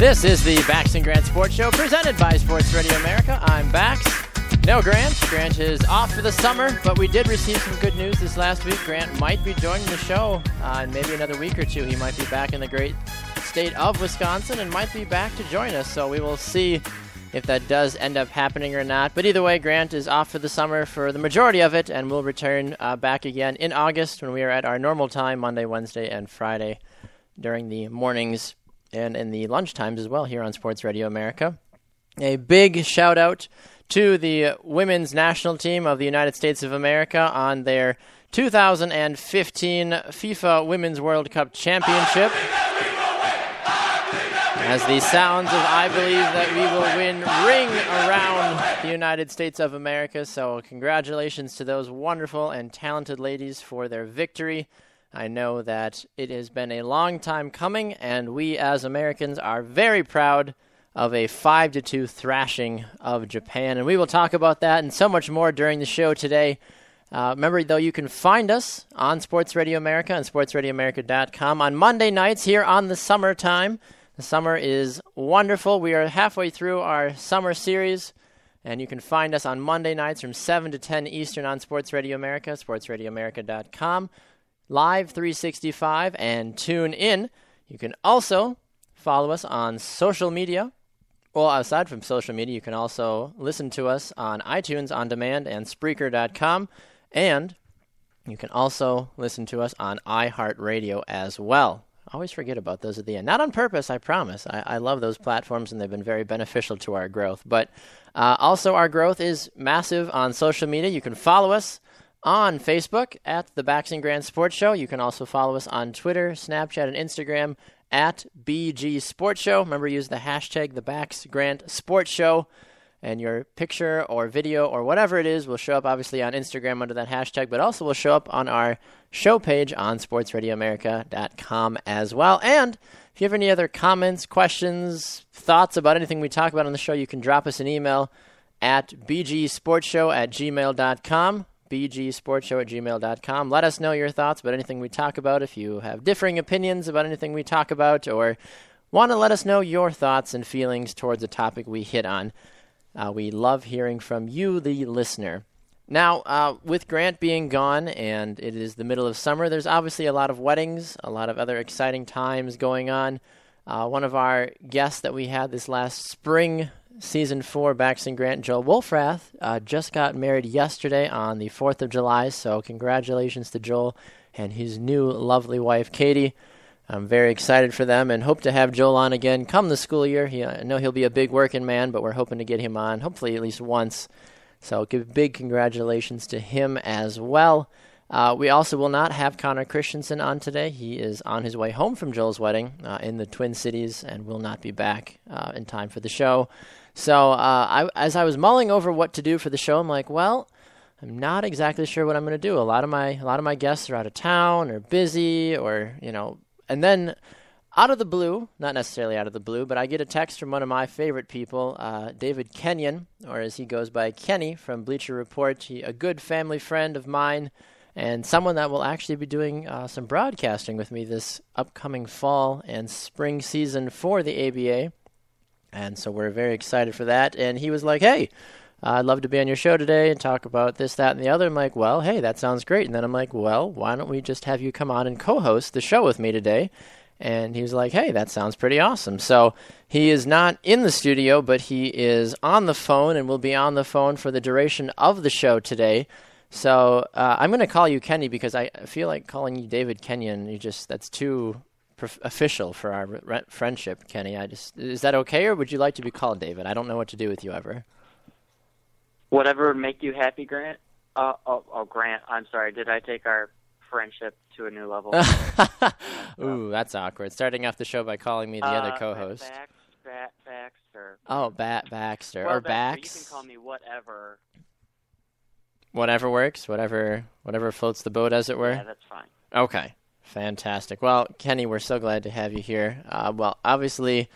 This is the Bax and Grant Sports Show presented by Sports Radio America. I'm Bax. No Grant. Grant is off for the summer, but we did receive some good news this last week. Grant might be joining the show in maybe another week or two. He might be back in the great state of Wisconsin and might be back to join us. So we will see if that does end up happening or not. But either way, Grant is off for the summer for the majority of it, and we'll return back again in August when we are at our normal time, Monday, Wednesday, and Friday during the mornings and in the lunch times as well here on Sports Radio America. A big shout out to the women's national team of the United States of America on their 2015 FIFA Women's World Cup Championship. As the sounds of I Believe That We Will Win ring around the United States of America. So congratulations to those wonderful and talented ladies for their victory. I know that it has been a long time coming, and we as Americans are very proud of a 5-2 thrashing of Japan. And we will talk about that and so much more during the show today. Remember, though, you can find us on Sports Radio America and sportsradioamerica.com on Monday nights here on the summertime. The summer is wonderful. We are halfway through our summer series, and you can find us on Monday nights from 7 to 10 Eastern on Sports Radio America, sportsradioamerica.com. Live 365 and tune in. You can also follow us on social media. Well, aside from social media, you can also listen to us on iTunes On Demand and Spreaker.com. And you can also listen to us on iHeartRadio as well. I always forget about those at the end. Not on purpose, I promise. I love those platforms, and they've been very beneficial to our growth. But also our growth is massive on social media. You can follow us on Facebook at the Bax and Grant Sports Show. You can also follow us on Twitter, Snapchat, and Instagram at BG Sports Show. Remember, use the hashtag the Bax Grant Sports Show, and your picture or video or whatever it is will show up obviously on Instagram under that hashtag, but also will show up on our show page on sportsradioamerica.com as well. And if you have any other comments, questions, thoughts about anything we talk about on the show, you can drop us an email at bgsportshow@gmail.com. bgsportshow@gmail.com. Let us know your thoughts about anything we talk about. If you have differing opinions about anything we talk about, or want to let us know your thoughts and feelings towards a topic we hit on, we love hearing from you, the listener. Now, with Grant being gone and it is the middle of summer, there's obviously a lot of weddings, a lot of other exciting times going on. One of our guests that we had this last spring, Season 4, Bax and Grant, Joel Wolfrath, just got married yesterday on the 4th of July, so congratulations to Joel and his new lovely wife, Katie. I'm very excited for them and hope to have Joel on again come the school year. I know he'll be a big working man, but we're hoping to get him on, hopefully at least once. So give big congratulations to him as well. We also will not have Connor Christensen on today. He is on his way home from Joel's wedding in the Twin Cities and will not be back in time for the show. So as I was mulling over what to do for the show, I'm like, well, I'm not exactly sure what I'm going to do. A lot of my guests are out of town or busy, or and then out of the blue, not necessarily out of the blue, but I get a text from one of my favorite people, David Kenyon, or as he goes by, Kenny from Bleacher Report. A good family friend of mine, and someone that will actually be doing some broadcasting with me this upcoming fall and spring season for the ABA. And so we're very excited for that. And he was like, hey, I'd love to be on your show today and talk about this, that, and the other. I'm like, well, hey, that sounds great. And then I'm like, well, why don't we just have you come on and co-host the show with me today? And he was like, hey, that sounds pretty awesome. So he is not in the studio, but he is on the phone and will be on the phone for the duration of the show today. So I'm going to call you Kenny because I feel like calling you David Kenyon, that's too official for our friendship, Kenny. Is that okay, or would you like to be called David? I don't know what to do with you ever. Whatever make you happy, Grant. Grant, I'm sorry. Did I take our friendship to a new level? Ooh, that's awkward. Starting off the show by calling me the other co-host. Baxter. Oh, Baxter. Well, or Bax. You can call me whatever. Whatever works. Whatever floats the boat, as it were. Yeah, that's fine. Okay. Fantastic. Well, Kenny, we're so glad to have you here. Well, obviously,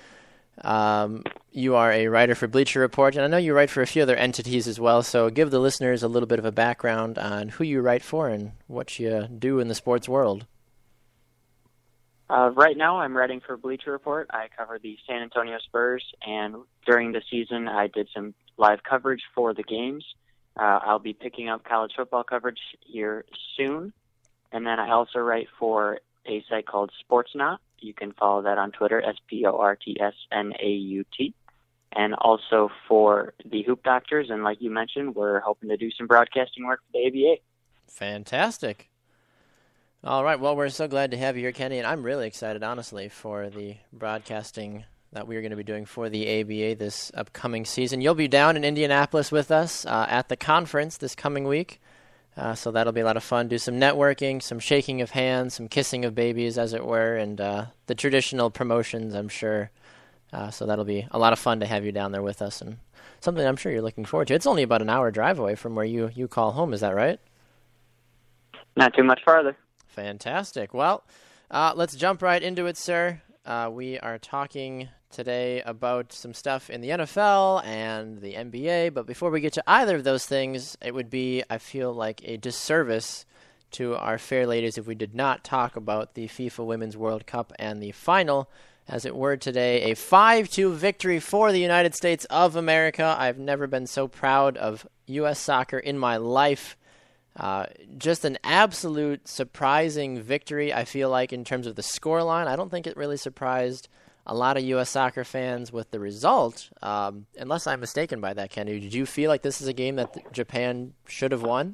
you are a writer for Bleacher Report, and I know you write for a few other entities as well, so give the listeners a little bit of a background on who you write for and what you do in the sports world. Right now, I'm writing for Bleacher Report. I cover the San Antonio Spurs, and during the season, I did some live coverage for the games. I'll be picking up college football coverage here soon, and then I also write for a site called Sportsnaut. You can follow that on Twitter, SPORTSNAUT, and also for the Hoop Doctors. And like you mentioned, we're hoping to do some broadcasting work for the ABA. Fantastic. All right, well, we're so glad to have you here, Kenny, and I'm really excited, honestly, for the broadcasting that we're going to be doing for the ABA this upcoming season. You'll be down in Indianapolis with us at the conference this coming week, so that'll be a lot of fun. Do some networking, some shaking of hands, some kissing of babies, as it were, and the traditional promotions, I'm sure. So that'll be a lot of fun to have you down there with us, and something I'm sure you're looking forward to. It's only about an hour drive away from where you call home, is that right? Not too much farther. Fantastic. Well, let's jump right into it, sir. We are talking today about some stuff in the NFL and the NBA, but before we get to either of those things, it would be, I feel like, a disservice to our fair ladies if we did not talk about the FIFA Women's World Cup and the final, as it were today, a 5-2 victory for the United States of America. I've never been so proud of U.S. soccer in my life. Just an absolute surprising victory, I feel like, in terms of the scoreline. I don't think it really surprised a lot of U.S. soccer fans with the result, unless I'm mistaken by that, Kenny. Did you feel like this is a game that Japan should have won?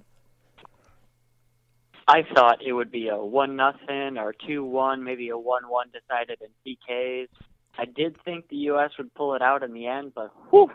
I thought it would be a 1-0 or 2-1, maybe a 1-1 decided in PKs. I did think the U.S. would pull it out in the end, but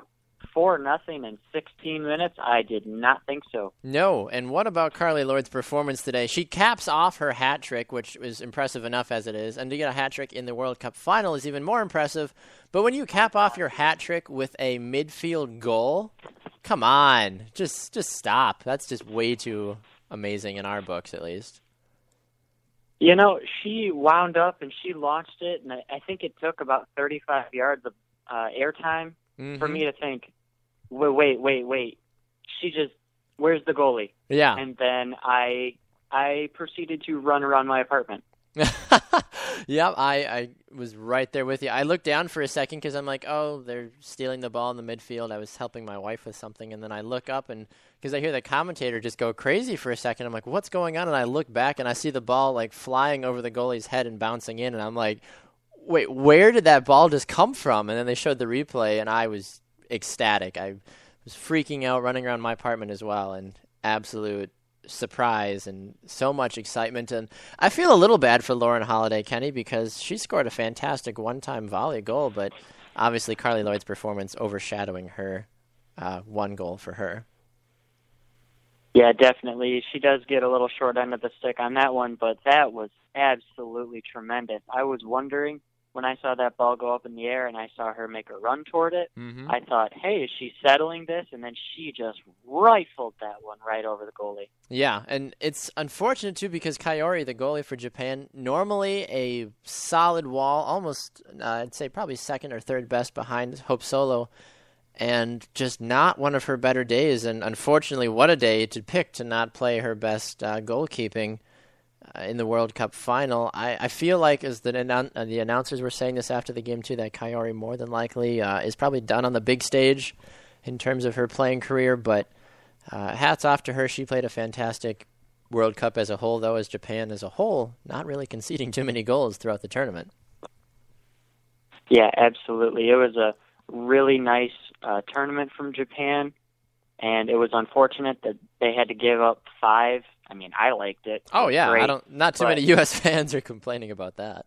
4-0 in 16 minutes? I did not think so. No, and what about Carli Lloyd's performance today? She caps off her hat trick, which is impressive enough as it is, and to get a hat trick in the World Cup final is even more impressive. But when you cap off your hat trick with a midfield goal, come on, just stop. That's just way too amazing in our books, at least. You know, she wound up and she launched it, and I think it took about 35 yards of airtime for me to think, wait. Where's the goalie? Yeah. And then I proceeded to run around my apartment. Yep, I was right there with you. I looked down for a second because I'm like, oh, they're stealing the ball in the midfield. I was helping my wife with something, and then I look up, and because I hear the commentator just go crazy for a second, I'm like, what's going on? And I look back, and I see the ball like flying over the goalie's head and bouncing in, and I'm like, wait, where did that ball just come from? And then they showed the replay, and I was ecstatic. I was freaking out, running around my apartment as well, and absolute surprise and so much excitement. And I feel a little bad for Lauren Holiday, Kenny, because she scored a fantastic one-time volley goal, but obviously Carli Lloyd's performance overshadowing her one goal for her. Yeah, definitely. She does get a little short end of the stick on that one, but that was absolutely tremendous. I was wondering when I saw that ball go up in the air and I saw her make a run toward it, I thought, hey, is she settling this? And then she just rifled that one right over the goalie. Yeah, and it's unfortunate, too, because Kaori, the goalie for Japan, normally a solid wall, almost, I'd say probably second or third best behind Hope Solo, and just not one of her better days. And unfortunately, what a day to pick to not play her best goalkeeping in the World Cup final. I feel like, as the announcers were saying this after the game too, that Kaori more than likely is probably done on the big stage in terms of her playing career, but hats off to her. She played a fantastic World Cup as a whole, though, as Japan as a whole, not really conceding too many goals throughout the tournament. Yeah, absolutely. It was a really nice tournament from Japan, and it was unfortunate that they had to give up 5. I mean, I liked it. Oh yeah, great, not too many U.S. fans are complaining about that.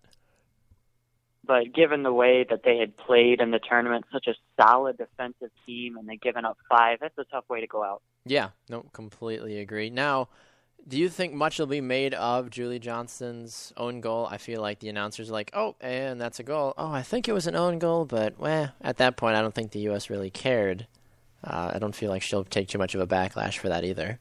But given the way that they had played in the tournament, such a solid defensive team, and they've given up 5, that's a tough way to go out. Yeah, no, completely agree. Now, do you think much will be made of Julie Johnston's own goal? I feel like the announcers are like, oh, and that's a goal. Oh, I think it was an own goal, but at that point, I don't think the U.S. really cared. I don't feel like she'll take too much of a backlash for that either.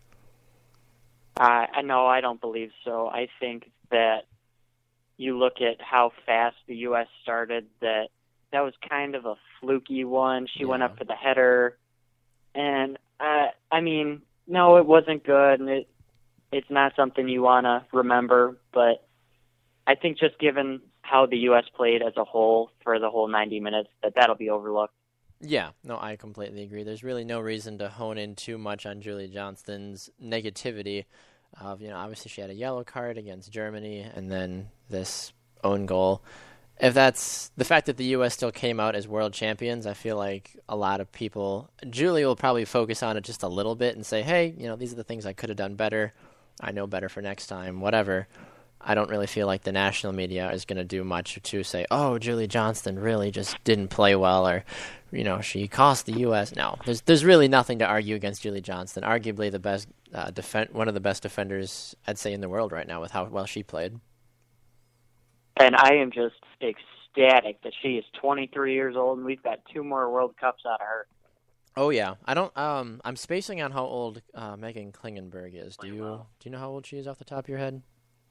No, I don't believe so. I think that you look at how fast the U.S. started, that was kind of a fluky one. She went up for the header, and I mean, no, it wasn't good, and it's not something you want to remember, but I think just given how the U.S. played as a whole for the whole 90 minutes, that'll be overlooked. Yeah, no, I completely agree. There's really no reason to hone in too much on Julie Johnston's negativity of, obviously she had a yellow card against Germany and then this own goal. If that's the fact that the U.S. still came out as world champions, I feel like a lot of people, Julie will probably focus on it just a little bit and say, hey, these are the things I could have done better. I know better for next time, whatever. I don't really feel like the national media is going to do much to say, oh, Julie Johnston really just didn't play well, or, she cost the U.S. No, there's really nothing to argue against Julie Johnston. Arguably the best one of the best defenders, I'd say, in the world right now with how well she played. And I am just ecstatic that she is 23 years old, and we've got 2 more World Cups out of her. Oh yeah, I don't. I'm spacing on how old Megan Klingenberg is. Do you know how old she is off the top of your head?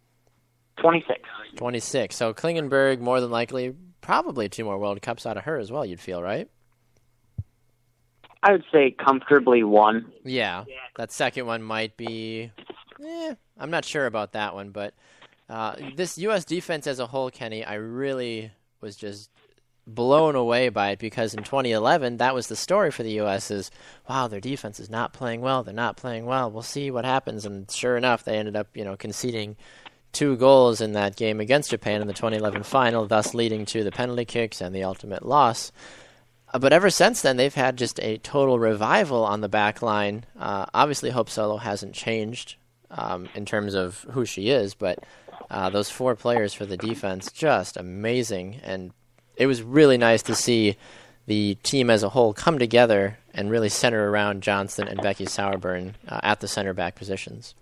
26. 26. So Klingenberg, more than likely, probably 2 more World Cups out of her as well, you'd feel, right? I would say comfortably 1. Yeah, that second one might be... I'm not sure about that one, but this U.S. defense as a whole, Kenny, I really was just blown away by it because in 2011, that was the story for the U.S. is, wow, their defense is not playing well. They're not playing well. We'll see what happens. And sure enough, they ended up, conceding 2 goals in that game against Japan in the 2011 final, thus leading to the penalty kicks and the ultimate loss. But ever since then, they've had just a total revival on the back line. Obviously, Hope Solo hasn't changed in terms of who she is, but those 4 players for the defense, just amazing. And it was really nice to see the team as a whole come together and really center around Johnston and Becky Sauerbrunn at the center back positions.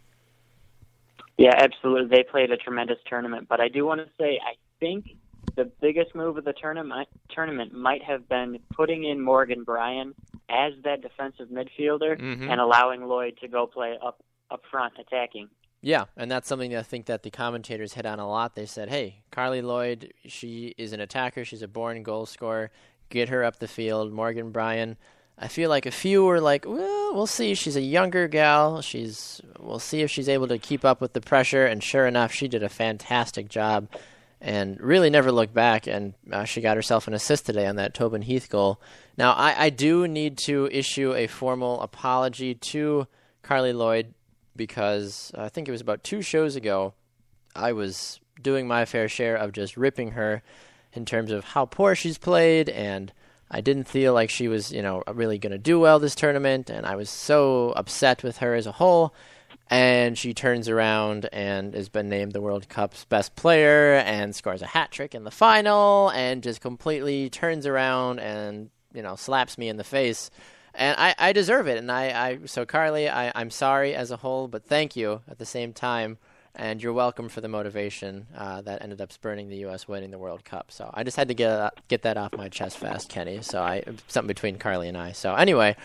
Yeah, absolutely. They played a tremendous tournament, but I do want to say I think the biggest move of the tournament might have been putting in Morgan Bryan as that defensive midfielder and allowing Lloyd to go play up front attacking. Yeah, and that's something I think that the commentators hit on a lot. They said, hey, Carly Lloyd, she is an attacker. She's a born goal scorer. Get her up the field. Morgan Bryan, I feel like a few were like, well, we'll see. She's a younger gal. We'll see if she's able to keep up with the pressure. And sure enough, she did a fantastic job and really never looked back. And she got herself an assist today on that Tobin Heath goal. Now, I do need to issue a formal apology to Carly Lloyd because I think it was about 2 shows ago, I was doing my fair share of just ripping her in terms of how poor she's played, and I didn't feel like she was, really going to do well this tournament, and I was so upset with her as a whole. And she turns around and has been named the World Cup's best player and scores a hat trick in the final and just completely turns around and, slaps me in the face. And I deserve it. And so Carly, I'm sorry as a whole, but thank you at the same time. And you're welcome for the motivation that ended up spurring the U.S. winning the World Cup. So I just had to get that off my chest fast, Kenny. So something between Carly and I. So anyway,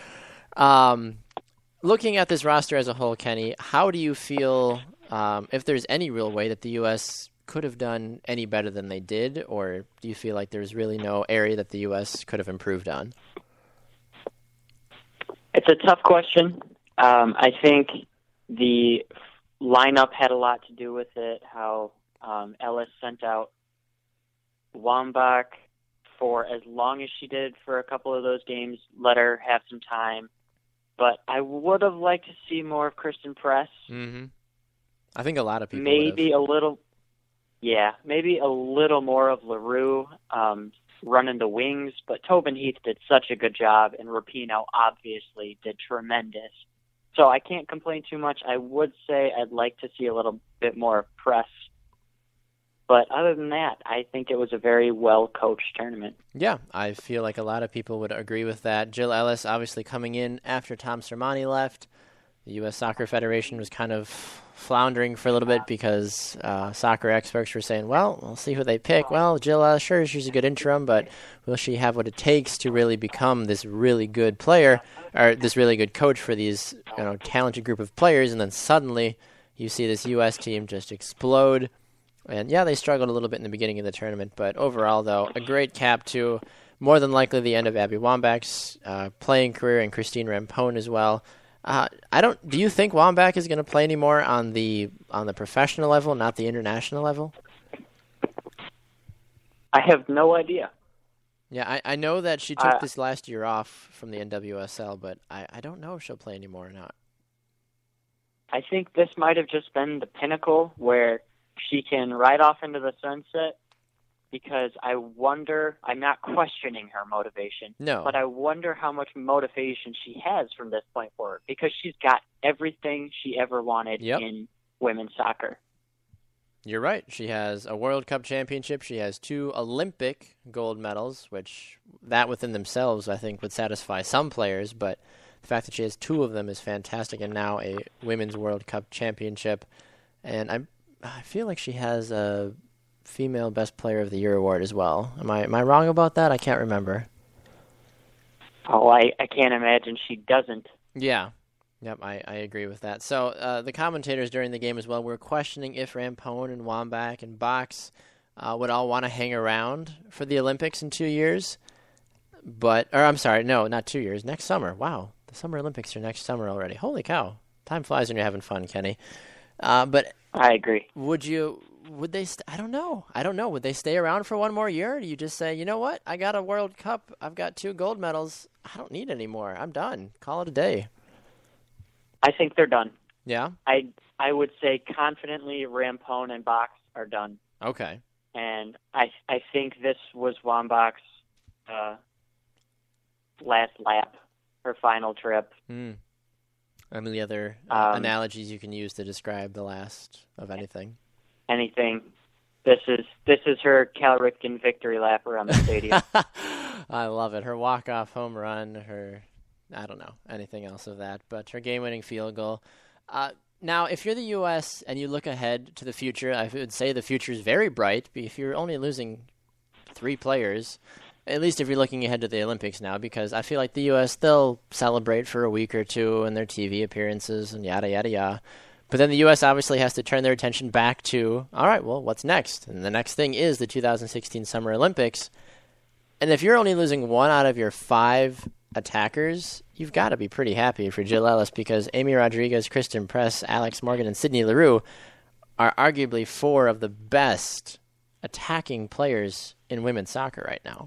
looking at this roster as a whole, Kenny, how do you feel if there's any real way that the U.S. could have done any better than they did? Or do you feel like there's really no area that the U.S. could have improved on? It's a tough question. I think the lineup had a lot to do with it, how Ellis sent out Wambach for as long as she did for a couple of those games, let her have some time. But I would have liked to see more of Kristen Press. Mm-hmm. I think a lot of people maybe a little more of LaRue running the wings, but Tobin Heath did such a good job, and Rapinoe obviously did tremendous. So I can't complain too much. I would say I'd like to see a little bit more Press. But other than that, I think it was a very well-coached tournament. Yeah, I feel like a lot of people would agree with that. Jill Ellis obviously coming in after Tom Sermanni left. The U.S. Soccer Federation was kind of floundering for a little bit because soccer experts were saying, well, we'll see who they pick. Well, Jill Ellis, sure, she's a good interim, but will she have what it takes to really become this really good player or this really good coach for these talented group of players? And then suddenly you see this U.S. team just explode. And, yeah, they struggled a little bit in the beginning of the tournament, but overall, though, a great cap to more than likely the end of Abby Wambach's playing career and Christine Rampone as well. Do you think Wambach is going to play anymore on the professional level, not the international level? I have no idea. Yeah, I know that she took this last year off from the NWSL, but I don't know if she'll play anymore or not. I think this might have just been the pinnacle where she can ride off into the sunset, because I wonder, I'm not questioning her motivation, No. but I wonder how much motivation she has from this point forward, because she's got everything she ever wanted in women's soccer. You're right. She has a World Cup championship. She has 2 Olympic gold medals, which that within themselves I think would satisfy some players, but the fact that she has 2 of them is fantastic, and now a Women's World Cup championship. And I feel like she has a Female Best Player of the Year award as well. Am I wrong about that? I can't remember. Oh, I can't imagine she doesn't. Yeah. Yep, I agree with that. So the commentators during the game as well were questioning if Rampone and Wambach and Box would all want to hang around for the Olympics in 2 years. I'm sorry, no, not 2 years. Next summer. Wow, the Summer Olympics are next summer already. Holy cow. Time flies when you're having fun, Kenny. But I agree. Would they? I don't know. Would they stay around for one more year? Or do you just say, you know what? I got a World Cup. I've got 2 gold medals. I don't need any more. I'm done. Call it a day. I think they're done. Yeah? I would say confidently Rampone and Box are done. Okay. And I think this was Wambach's last lap, her final trip. Any other analogies you can use to describe the last of anything? Anything. This is her Cal Ripken victory lap around the stadium. I love it. Her walk-off home run, I don't know, anything else of that, but her game-winning field goal. Now, if you're the U.S. and you look ahead to the future, I would say the future is very bright. But if you're only losing 3 players, at least if you're looking ahead to the Olympics now, because I feel like the U.S., they'll celebrate for a week or 2 in their TV appearances and yada, yada, yada. But then the U.S. obviously has to turn their attention back to, all right, well, what's next? And the next thing is the 2016 Summer Olympics. And if you're only losing 1 out of your 5 attackers, you've got to be pretty happy for Jill Ellis, because Amy Rodriguez, Kristen Press, Alex Morgan, and Sydney Leroux are arguably 4 of the best attacking players in women's soccer right now.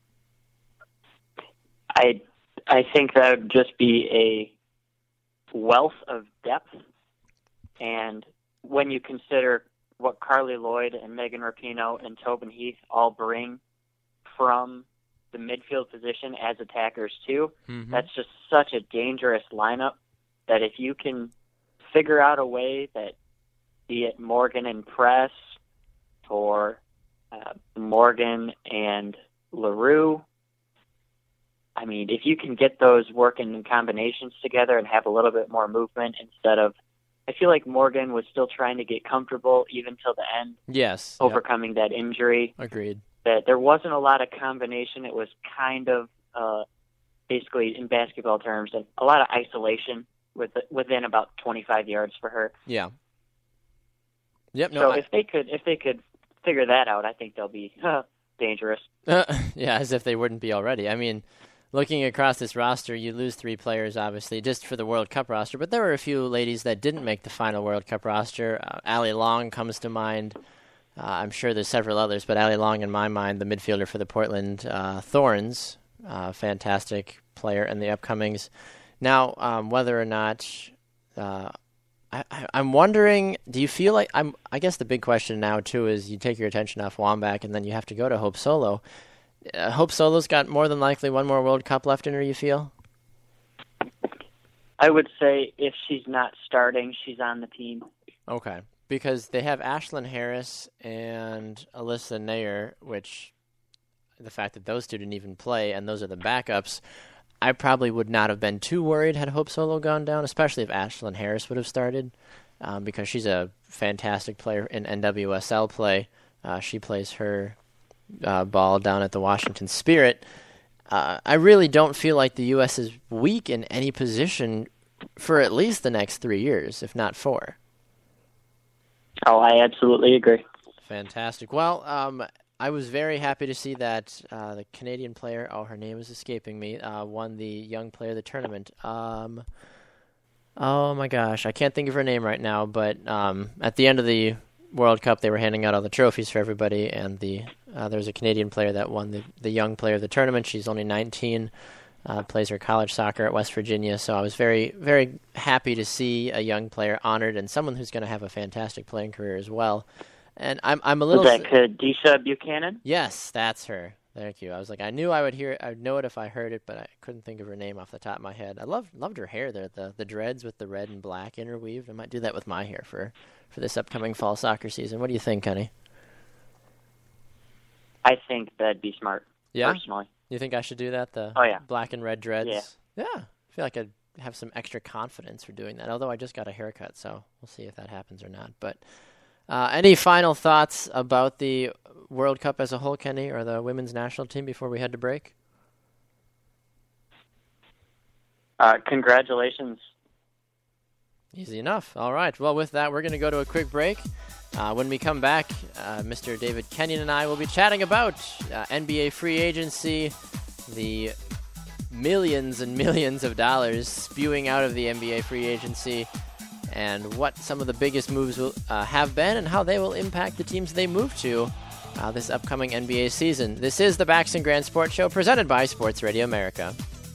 I think that would just be a wealth of depth, and when you consider what Carly Lloyd and Megan Rapinoe and Tobin Heath all bring from the midfield position as attackers too, that's just such a dangerous lineup that if you can figure out a way that, be it Morgan and Press or Morgan and Leroux, I mean, if you can get those working in combinations together and have a little bit more movement instead of, I feel like Morgan was still trying to get comfortable even till the end. Yes. Overcoming that injury. Agreed. That there wasn't a lot of combination. It was kind of basically, in basketball terms, a lot of isolation within about 25 yards for her. Yeah. Yep. No. So if they could figure that out, I think they'll be dangerous. Yeah, as if they wouldn't be already. I mean, looking across this roster, you lose 3 players, obviously, just for the World Cup roster. But there were a few ladies that didn't make the final World Cup roster. Allie Long comes to mind. I'm sure there's several others, but Allie Long, in my mind, the midfielder for the Portland Thorns, fantastic player in the upcomings. Now, whether or not, I'm wondering, do you feel like, I guess the big question now, too, is you take your attention off Wambach, and then you have to go to Hope Solo. Hope Solo's got more than likely 1 more World Cup left in her, you feel? I would say if she's not starting, she's on the team. Okay. Because they have Ashlyn Harris and Alyssa Nair, which the fact that those 2 didn't even play and those are the backups, I probably would not have been too worried had Hope Solo gone down, especially if Ashlyn Harris would have started, because she's a fantastic player in NWSL play. She plays her ball down at the Washington Spirit. I really don't feel like the U.S. is weak in any position for at least the next 3 years, if not 4. Oh, I absolutely agree. Fantastic. Well, I was very happy to see that the Canadian player, her name is escaping me, won the Young Player of the Tournament. Oh my gosh, I can't think of her name right now, but at the end of the World Cup, they were handing out all the trophies for everybody, and there was a Canadian player that won the young player of the tournament. She's only 19, plays her college soccer at West Virginia, so I was very, very happy to see a young player honored and someone who's going to have a fantastic playing career as well. And I'm a little... Was that Khadisha Buchanan? Yes, that's her. Thank you. I was like, I knew I would know it if I heard it, but I couldn't think of her name off the top of my head. I loved her hair there, the dreads with the red and black interweaved. I might do that with my hair for this upcoming fall soccer season. What do you think, honey? I think that'd be smart. Yeah? Personally. You think I should do that? Oh, yeah. Black and red dreads? Yeah. Yeah. I feel like I'd have some extra confidence for doing that, although I just got a haircut, so we'll see if that happens or not. But any final thoughts about the World Cup as a whole, Kenny, or the women's national team before we head to break? Congratulations. Easy enough. All right. Well, with that, we're going to go to a quick break. When we come back, Mr. David Kenyon and I will be chatting about NBA free agency, the millions and millions of dollars spewing out of the NBA free agency, and what some of the biggest moves will have been and how they will impact the teams they move to this upcoming NBA season. This is the Bax and Grant Sports Show presented by Sports Radio America.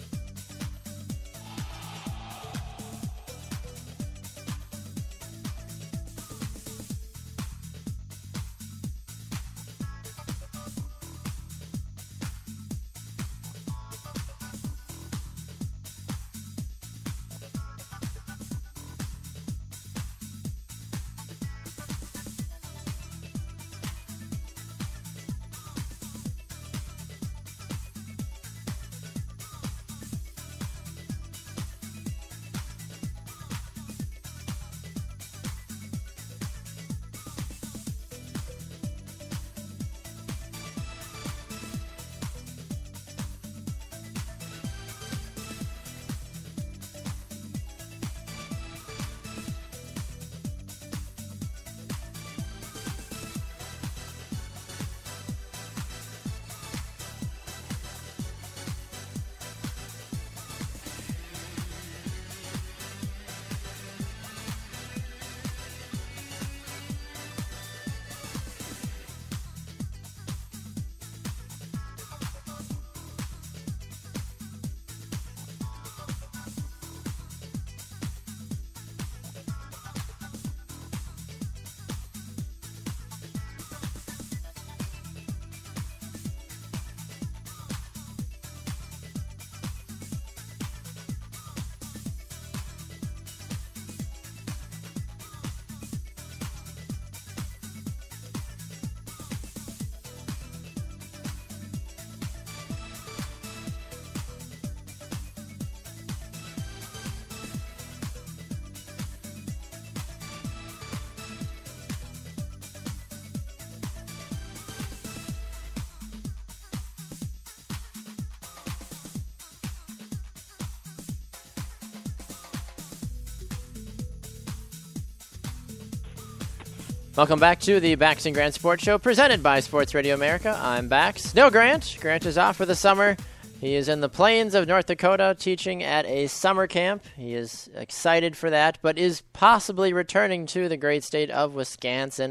Welcome back to the Bax and Grant Sports Show, presented by Sports Radio America. I'm Bax. No Grant. Grant is off for the summer. He is in the plains of North Dakota teaching at a summer camp. He is excited for that, but is possibly returning to the great state of Wisconsin,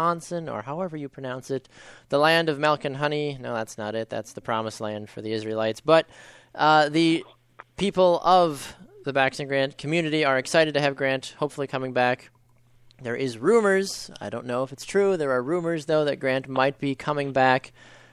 or however you pronounce it, the land of milk and honey. No, that's not it. That's the promised land for the Israelites. But the people of the Bax and Grant community are excited to have Grant hopefully coming back. There is rumors, I don't know if it's true, there are rumors, though, that Grant might be coming back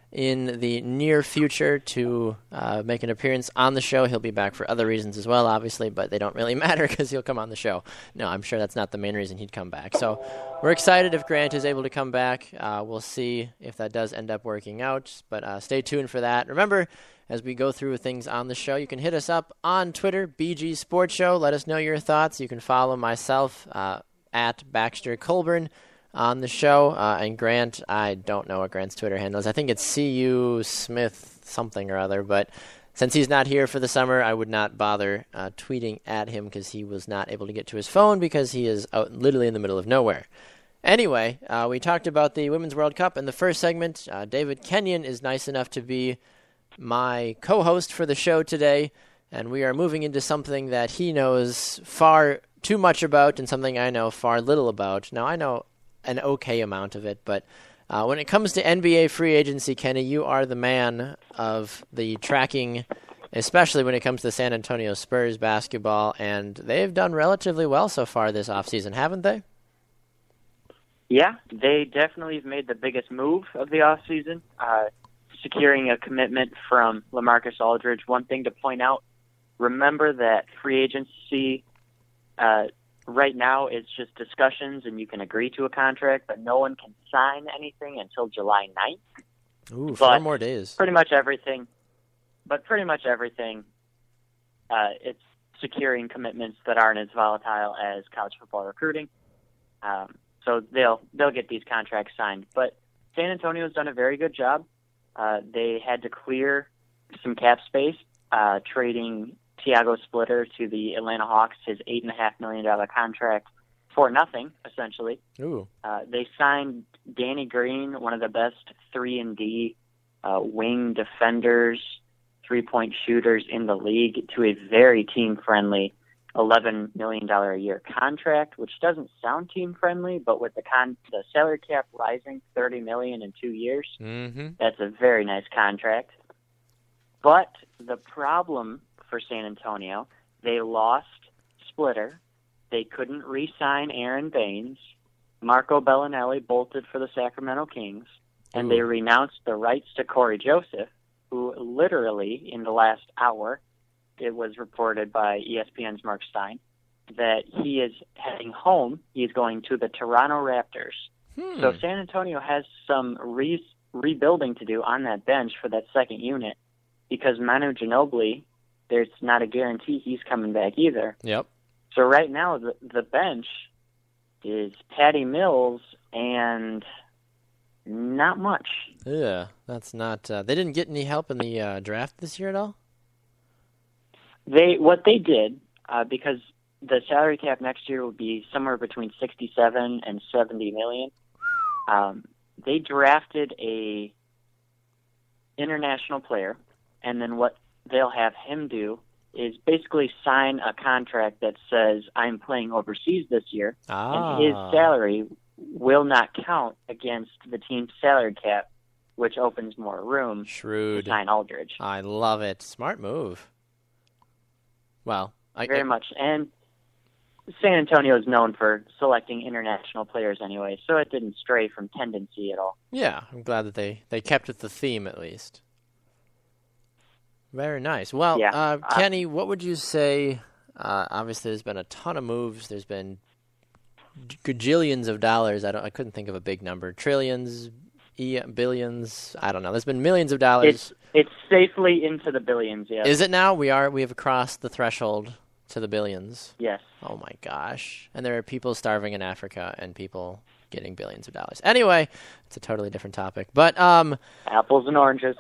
in the near future to make an appearance on the show. He'll be back for other reasons as well, obviously, but they don't really matter because he'll come on the show. No, I'm sure that's not the main reason he'd come back. So we're excited if Grant is able to come back. We'll see if that does end up working out, but stay tuned for that. Remember, as we go through things on the show, you can hit us up on Twitter, BG Sports Show. Let us know your thoughts. You can follow myself at Baxter Colburn on the show. And Grant, I don't know what Grant's Twitter handle is. I think it's CU Smith something or other. But since he's not here for the summer, I would not bother tweeting at him because he was not able to get to his phone because he is out literally in the middle of nowhere. Anyway, we talked about the Women's World Cup in the first segment. David Kenyon is nice enough to be my co-host for the show today. And we are moving into something that he knows far too much about and something I know far little about. Now, I know an okay amount of it. But when it comes to NBA free agency, Kenny, you are the man of the tracking, especially when it comes to San Antonio Spurs basketball, and they've done relatively well so far this offseason, haven't they? Yeah, they definitely have made the biggest move of the offseason, securing a commitment from LaMarcus Aldridge. One thing to point out, remember that free agency right now is just discussions, and you can agree to a contract, but no one can sign anything until July 9th. Ooh, 4 more days. Pretty much everything, it's securing commitments that aren't as volatile as college football recruiting. So they'll get these contracts signed. But San Antonio's done a very good job. They had to clear some cap space, trading Tiago Splitter to the Atlanta Hawks, his $8.5 million contract for nothing, essentially. Ooh. They signed Danny Green, one of the best 3-and-D wing defenders, three-point shooters in the league, to a very team-friendly $11 million a year contract, which doesn't sound team-friendly, but with the salary cap rising $30 million in 2 years, that's a very nice contract. But the problem for San Antonio, they lost Splitter. They couldn't re-sign Aaron Baines. Marco Bellinelli bolted for the Sacramento Kings, and they renounced the rights to Corey Joseph, who literally, in the last hour, it was reported by ESPN's Mark Stein that he is heading home. He's going to the Toronto Raptors. So San Antonio has some rebuilding to do on that bench for that second unit, because Manu Ginobili, there's not a guarantee he's coming back either. Yep. So right now the bench is Patty Mills and not much. Yeah, that's not. They didn't get any help in the draft this year at all? What they did, because the salary cap next year will be somewhere between 67 and 70 million. They drafted a international player, and then what they'll have him do is basically sign a contract that says, I'm playing overseas this year, and his salary will not count against the team's salary cap, which opens more room to sign Aldridge. I love it. Smart move. Well, very much. And San Antonio is known for selecting international players anyway, so it didn't stray from tendency at all. Yeah, I'm glad that they kept with the theme at least. Very nice. Well, yeah. Kenny, what would you say? Obviously, there's been a ton of moves. There's been gajillions of dollars. I couldn't think of a big number. Trillions, billions. I don't know. There's been millions of dollars. It's safely into the billions. Yes. Is it now? We have crossed the threshold to the billions. Yes. Oh my gosh! And there are people starving in Africa and people getting billions of dollars. Anyway, it's a totally different topic. But apples and oranges.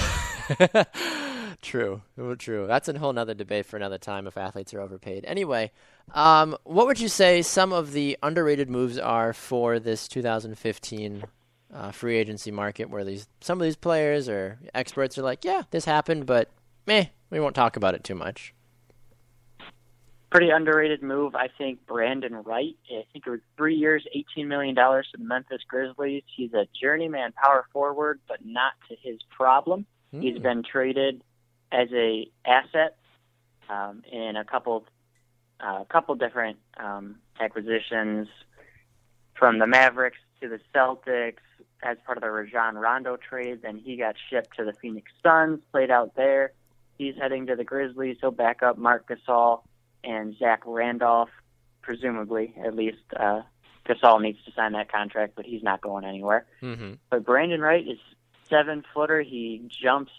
True. That's a whole nother debate for another time if athletes are overpaid. Anyway, what would you say some of the underrated moves are for this 2015 free agency market, where some of these players or experts are like, yeah, this happened, but we won't talk about it too much? Pretty underrated move, I think. Brandon Wright. I think it was 3 years, $18 million to the Memphis Grizzlies. He's a journeyman power forward, but not to his problem. He's been traded as a asset in a couple different acquisitions, from the Mavericks to the Celtics as part of the Rajon Rondo trade. Then he got shipped to the Phoenix Suns, played out there. He's heading to the Grizzlies. He'll back up Marc Gasol and Zach Randolph, presumably. At least Gasol needs to sign that contract, but he's not going anywhere. But Brandon Wright is 7-footer. He jumps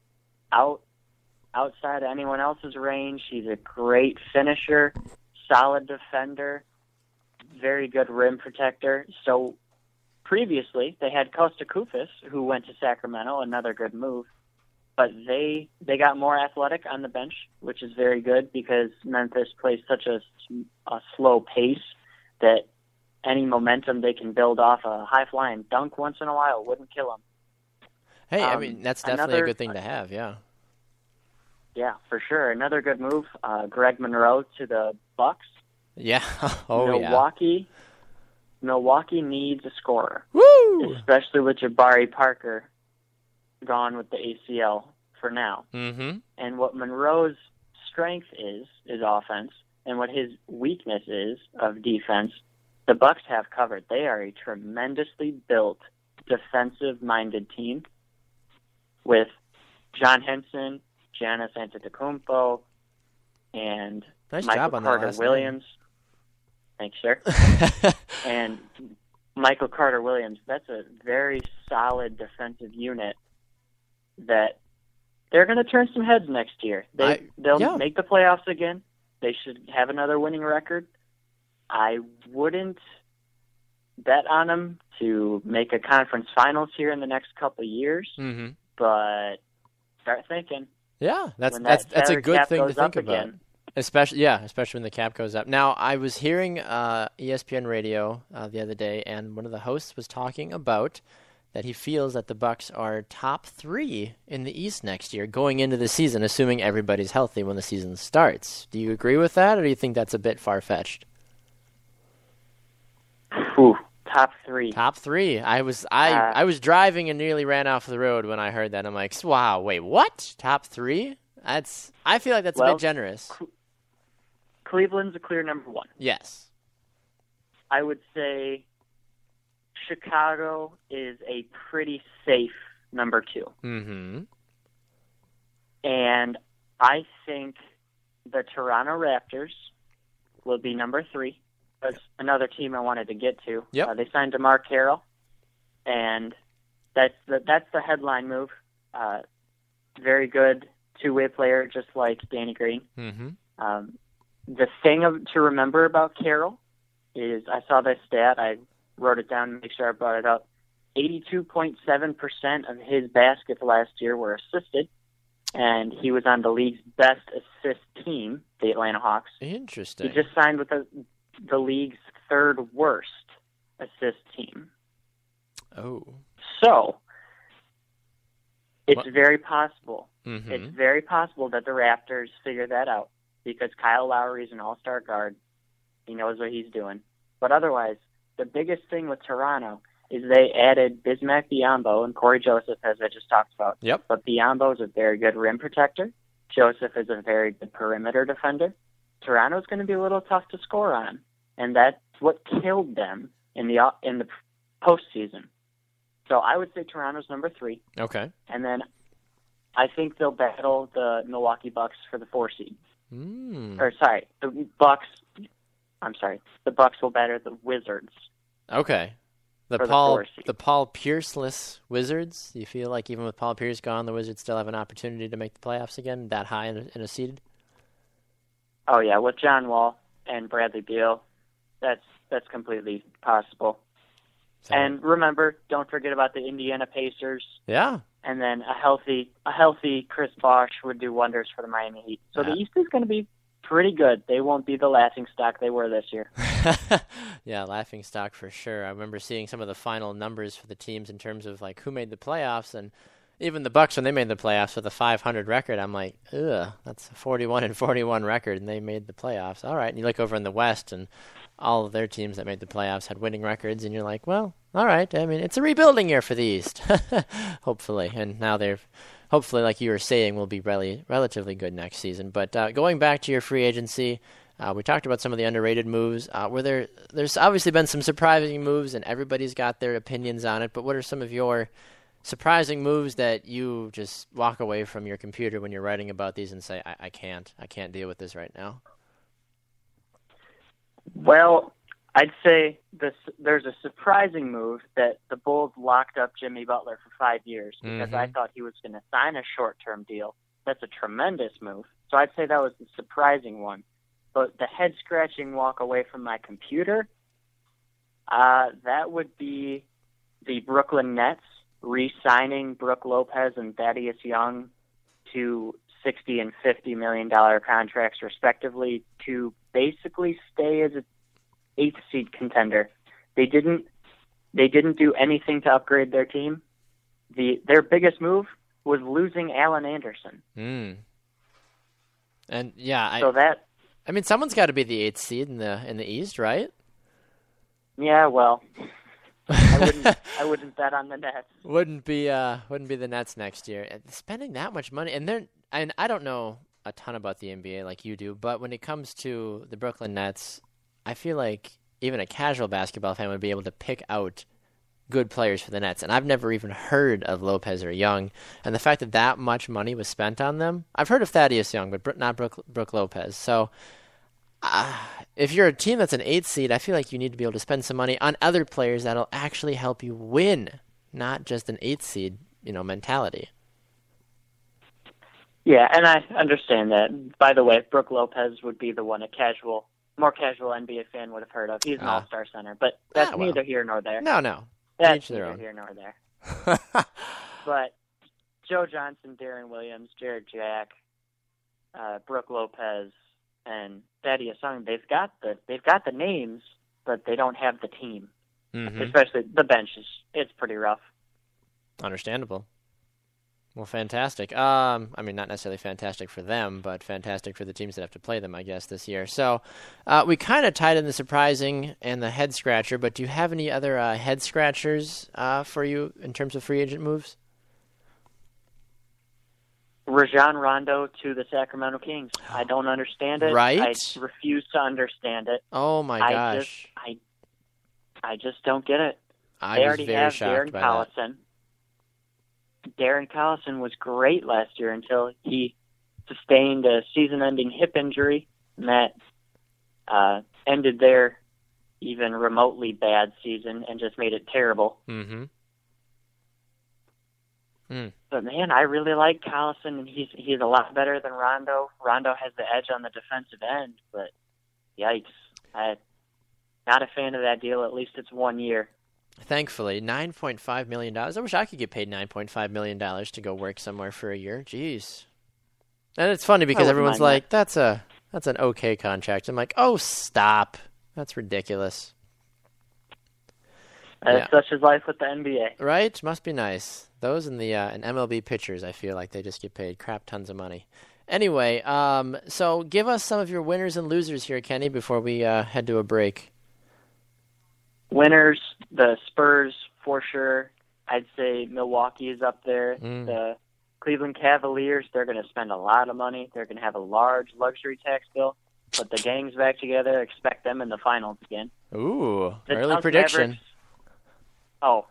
outside anyone else's range. He's a great finisher, solid defender, very good rim protector. So previously they had Kosta Koufos, who went to Sacramento, another good move. But they got more athletic on the bench, which is very good, because Memphis plays such a slow pace that any momentum they can build off a high-flying dunk once in a while wouldn't kill them. Hey, I mean, that's definitely a good thing to have, yeah. Yeah, for sure. Another good move, Greg Monroe to the Bucks. Yeah. Milwaukee. Milwaukee needs a scorer, Woo! especially with Jabari Parker gone with the ACL for now. Mm-hmm. And what Monroe's strength is offense, and what his weakness is of defense, the Bucks have covered. They are a tremendously built, defensive-minded team with John Henson, Giannis Antetokounmpo, and Nice Michael job on that Carter last Williams. Thanks, sir. And Michael Carter Williams. That's a very solid defensive unit that they're going to turn some heads next year. They'll make the playoffs again. They should have another winning record. I wouldn't bet on them to make a conference finals here in the next couple of years, but start thinking. Yeah, that's a good thing to think about. Again. Especially when the cap goes up. Now, I was hearing ESPN radio the other day, and one of the hosts was talking about that he feels that the Bucks are top 3 in the East next year going into the season, assuming everybody's healthy when the season starts. Do you agree with that, or do you think that's a bit far-fetched? Ooh, top 3. Top 3. I was driving and nearly ran off the road when I heard that. I'm like, wow, wait, what? Top 3? I feel like that's a bit generous. Cleveland's a clear number 1. Yes. I would say Chicago is a pretty safe number 2. Mm-hmm. And I think the Toronto Raptors will be number 3. That's another team I wanted to get to. Yep. They signed DeMar Carroll, and that's the headline move. Very good two-way player, just like Danny Green. Mm-hmm. The thing to remember about Carroll is, I saw this stat, I wrote it down to make sure I brought it up. 82.7% of his baskets last year were assisted, and he was on the league's best assist team, the Atlanta Hawks. Interesting. He just signed with the league's 3rd worst assist team. Oh. So, it's very possible. Mm-hmm. It's very possible that the Raptors figure that out, because Kyle Lowry is an all-star guard. He knows what he's doing. But otherwise, the biggest thing with Toronto is they added Bismack Biyombo and Corey Joseph, as I just talked about. Yep. But Biyombo is a very good rim protector. Joseph is a very good perimeter defender. Toronto's going to be a little tough to score on, and that's what killed them in the postseason. So I would say Toronto's number 3. Okay. And then I think they'll battle the Milwaukee Bucks for the 4 seed. Or sorry, the Bucks. I'm sorry, the Bucks will battle the Wizards. Okay. The Paul Pierce-less Wizards. Do you feel like even with Paul Pierce gone, the Wizards still have an opportunity to make the playoffs again, that high in a seed? Oh yeah, with John Wall and Bradley Beal, that's completely possible. So, and remember, don't forget about the Indiana Pacers. Yeah. And then a healthy Chris Bosh would do wonders for the Miami Heat. So the East is going to be pretty good. They won't be the laughingstock they were this year. Yeah, laughingstock for sure. I remember seeing some of the final numbers for the teams in terms of like who made the playoffs, and even the Bucks when they made the playoffs with a 500 record. I'm like, ugh, that's a 41-41 record, and they made the playoffs. All right, and you look over in the West, and all of their teams that made the playoffs had winning records, and you're like, well, all right. I mean, it's a rebuilding year for the East, hopefully. And now hopefully, like you were saying, will be relatively good next season. But going back to your free agency, we talked about some of the underrated moves. There's obviously been some surprising moves, and everybody's got their opinions on it. But what are some of your surprising moves that you just walk away from your computer when you're writing about these and say, I can't deal with this right now? Well, I'd say there's a surprising move that the Bulls locked up Jimmy Butler for 5 years because I thought he was going to sign a short-term deal. That's a tremendous move. So I'd say that was the surprising one. But the head-scratching walk away from my computer, that would be the Brooklyn Nets re-signing Brook Lopez and Thaddeus Young to $60 and $50 million contracts, respectively, to basically stay as an 8th seed contender. They didn't do anything to upgrade their team. Their biggest move was losing Allen Anderson. And yeah, I mean, someone's got to be the 8th seed in the East, right? Yeah, well, I wouldn't bet on the Nets. Wouldn't be the Nets next year. And spending that much money, and I don't know a ton about the NBA like you do, but when it comes to the Brooklyn Nets, I feel like even a casual basketball fan would be able to pick out good players for the Nets, and I've never even heard of Lopez or Young, and the fact that that much money was spent on them, I've heard of Thaddeus Young, but not Brook Lopez. So if you're a team that's an 8th seed, I feel like you need to be able to spend some money on other players that'll actually help you win, not just an 8th seed, mentality. Yeah, and I understand that. By the way, Brook Lopez would be the one more casual NBA fan would have heard of. He's an all-star center, but that's neither here nor there. No. That's neither here nor there. But Joe Johnson, Darren Williams, Jared Jack, Brook Lopez, and Thaddeus Young, they've got the names, but they don't have the team. Mm-hmm. Especially the bench it's pretty rough. Understandable. Well, fantastic. I mean, not necessarily fantastic for them, but fantastic for the teams that have to play them, I guess, this year. So we kind of tied in the surprising and the head scratcher, but do you have any other head scratchers for you in terms of free agent moves? Rajon Rondo to the Sacramento Kings. I don't understand it. Right? I refuse to understand it. Oh, my gosh. I just don't get it. They already have Darren Collison. Darren Collison was great last year until he sustained a season-ending hip injury, and that ended their even remotely bad season and just made it terrible. Mm-hmm. But, man, I really like Collison, and he's a lot better than Rondo. Rondo has the edge on the defensive end, but yikes. I'm not a fan of that deal. At least it's 1 year. Thankfully, $9.5 million. I wish I could get paid $9.5 million to go work somewhere for a year. Jeez. And it's funny because everyone's like, that's an okay contract. I'm like, oh, stop. That's ridiculous. Such is life with the NBA. Right? Must be nice. Those and MLB pitchers, I feel like they just get paid crap tons of money. Anyway, so give us some of your winners and losers here, Kenny, before we head to a break. Winners, the Spurs, for sure. I'd say Milwaukee is up there. The Cleveland Cavaliers, they're going to spend a lot of money. They're going to have a large luxury tax bill. But the gang's back together. Expect them in the finals again. Ooh, early prediction. About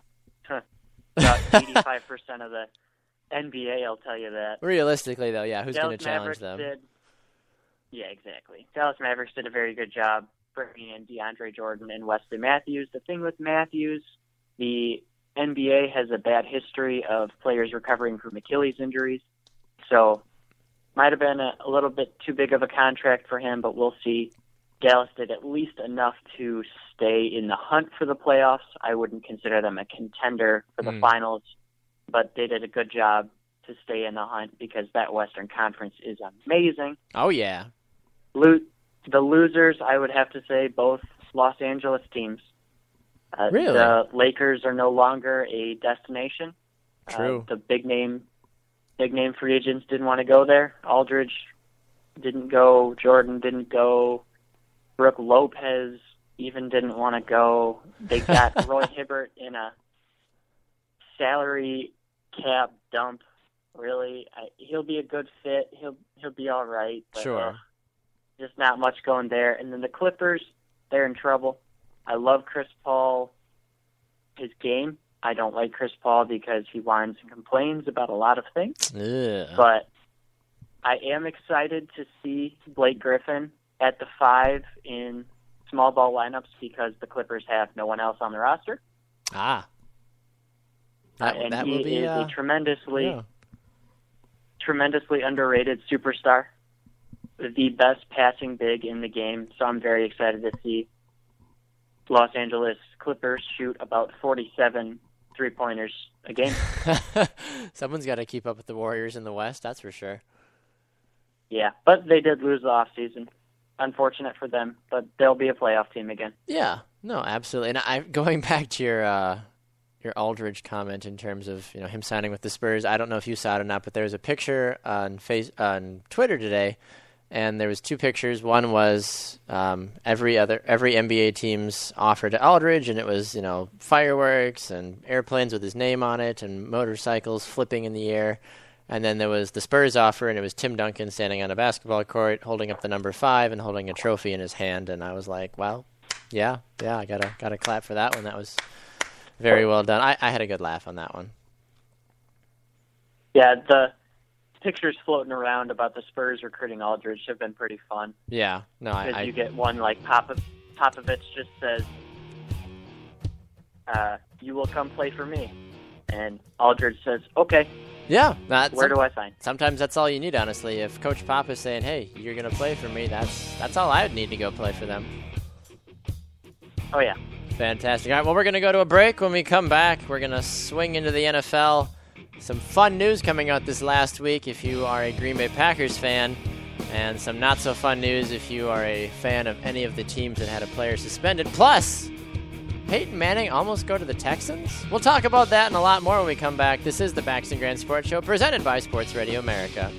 85% of the NBA will tell you that. Realistically, though, yeah, who's going to challenge them? Yeah, exactly. Dallas Mavericks did a very good job bringing in DeAndre Jordan and Wesley Matthews. The thing with Matthews, the NBA has a bad history of players recovering from Achilles injuries, so might have been a little bit too big of a contract for him, but we'll see. Dallas did at least enough to stay in the hunt for the playoffs. I wouldn't consider them a contender for the finals, but they did a good job to stay in the hunt because that Western Conference is amazing. Oh, yeah. The losers, I would have to say, both Los Angeles teams. Really? The Lakers are no longer a destination. True. The big name free agents didn't want to go there. Aldridge didn't go. Jordan didn't go. Brook Lopez even didn't want to go. They got Roy Hibbert in a salary cap dump. Really, he'll be a good fit. He'll be all right. But, sure. Just not much going there. And then the Clippers, they're in trouble. I love Chris Paul, his game. I don't like Chris Paul because he whines and complains about a lot of things. Ugh. But I am excited to see Blake Griffin at the 5 in small ball lineups because the Clippers have no one else on the roster. That he will be is a tremendously underrated superstar, the best passing big in the game. So I'm very excited to see Los Angeles Clippers shoot about 47 three-pointers a game. Someone's got to keep up with the Warriors in the West, that's for sure. Yeah, but they did lose the offseason. Unfortunate for them, but they'll be a playoff team again. Yeah, no, absolutely. And going back to your Aldridge comment in terms of him signing with the Spurs, I don't know if you saw it or not, but there was a picture on Twitter today and there was two pictures. One was every NBA team's offer to Aldridge, and it was, you know, fireworks and airplanes with his name on it and motorcycles flipping in the air. And then there was the Spurs offer, and it was Tim Duncan standing on a basketball court holding up the number 5 and holding a trophy in his hand. And I was like, well, yeah, I gotta clap for that one. That was very well done. I had a good laugh on that one. Yeah, the pictures floating around about the Spurs recruiting Aldridge have been pretty fun. Yeah, no, because you get one like Popovich just says, "You will come play for me," and Aldridge says, "Okay." Yeah, where do I sign? Sometimes that's all you need, honestly. If Coach Pop is saying, "Hey, you're gonna play for me," that's all I would need to go play for them. Oh yeah, fantastic. All right, well, we're gonna go to a break. When we come back, we're gonna swing into the NFL. Some fun news coming out this last week if you are a Green Bay Packers fan, and some not so fun news if you are a fan of any of the teams that had a player suspended. Plus, Peyton Manning almost go to the Texans? We'll talk about that and a lot more when we come back. This is the Bax and Grant Sports Show presented by Sports Radio America.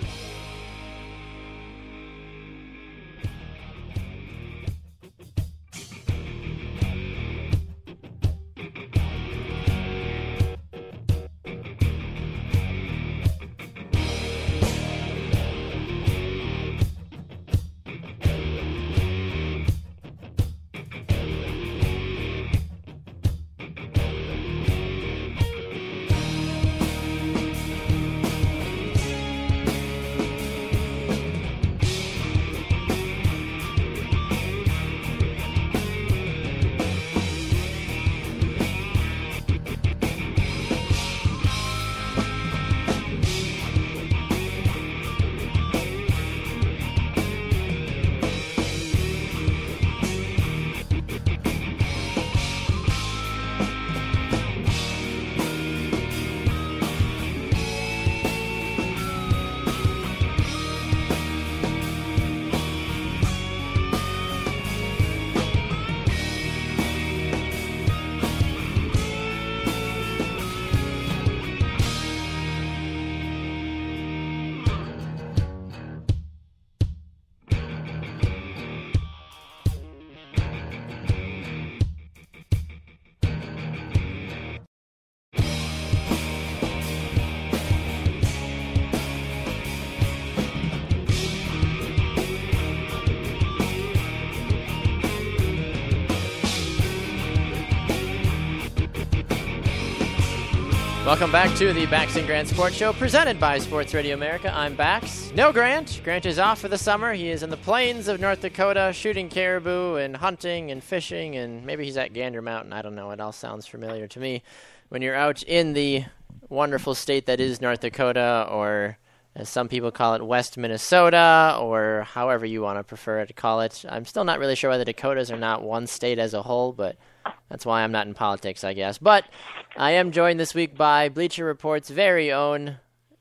Welcome back to the Bax and Grant Sports Show, presented by Sports Radio America. I'm Bax. No Grant. Grant is off for the summer. He is in the plains of North Dakota shooting caribou and hunting and fishing, and maybe he's at Gander Mountain. I don't know. It all sounds familiar to me. When you're out in the wonderful state that is North Dakota, or as some people call it, West Minnesota, or however you want to prefer to call it. I'm still not really sure why the Dakotas are not one state as a whole, but that's why I'm not in politics, I guess. But I am joined this week by Bleacher Report's very own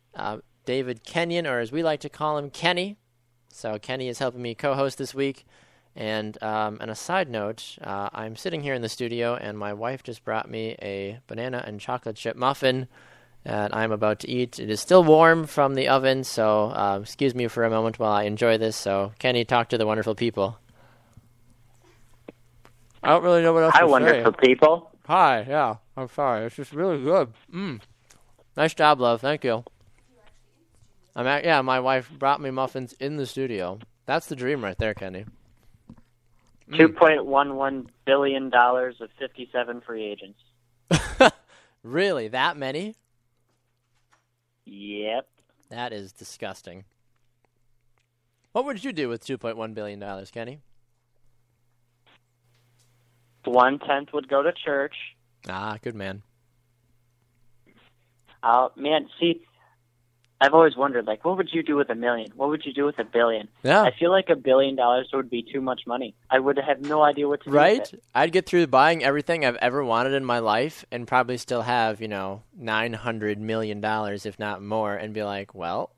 David Kenyon, or as we like to call him, Kenny. So Kenny is helping me co-host this week. And on a side note, I'm sitting here in the studio, and my wife just brought me a banana and chocolate chip muffin that I'm about to eat. It is still warm from the oven, so excuse me for a moment while I enjoy this. So, Kenny, talk to the wonderful people. I don't really know what else to say. Hi, wonderful people. Hi, yeah. I'm sorry. It's just really good. Nice job, love. Thank you. My wife brought me muffins in the studio. That's the dream right there, Kenny. $2.11 billion of 57 free agents. Really? That many? Yep. That is disgusting. What would you do with $2.1 billion, Kenny? 1/10 would go to church. Ah, good man. Man, see, I've always wondered, like, what would you do with $1 million? What would you do with $1 billion? Yeah. I feel like $1 billion would be too much money. I would have no idea what to do with it. I'd get through buying everything I've ever wanted in my life and probably still have, $900 million, if not more, and be like, well,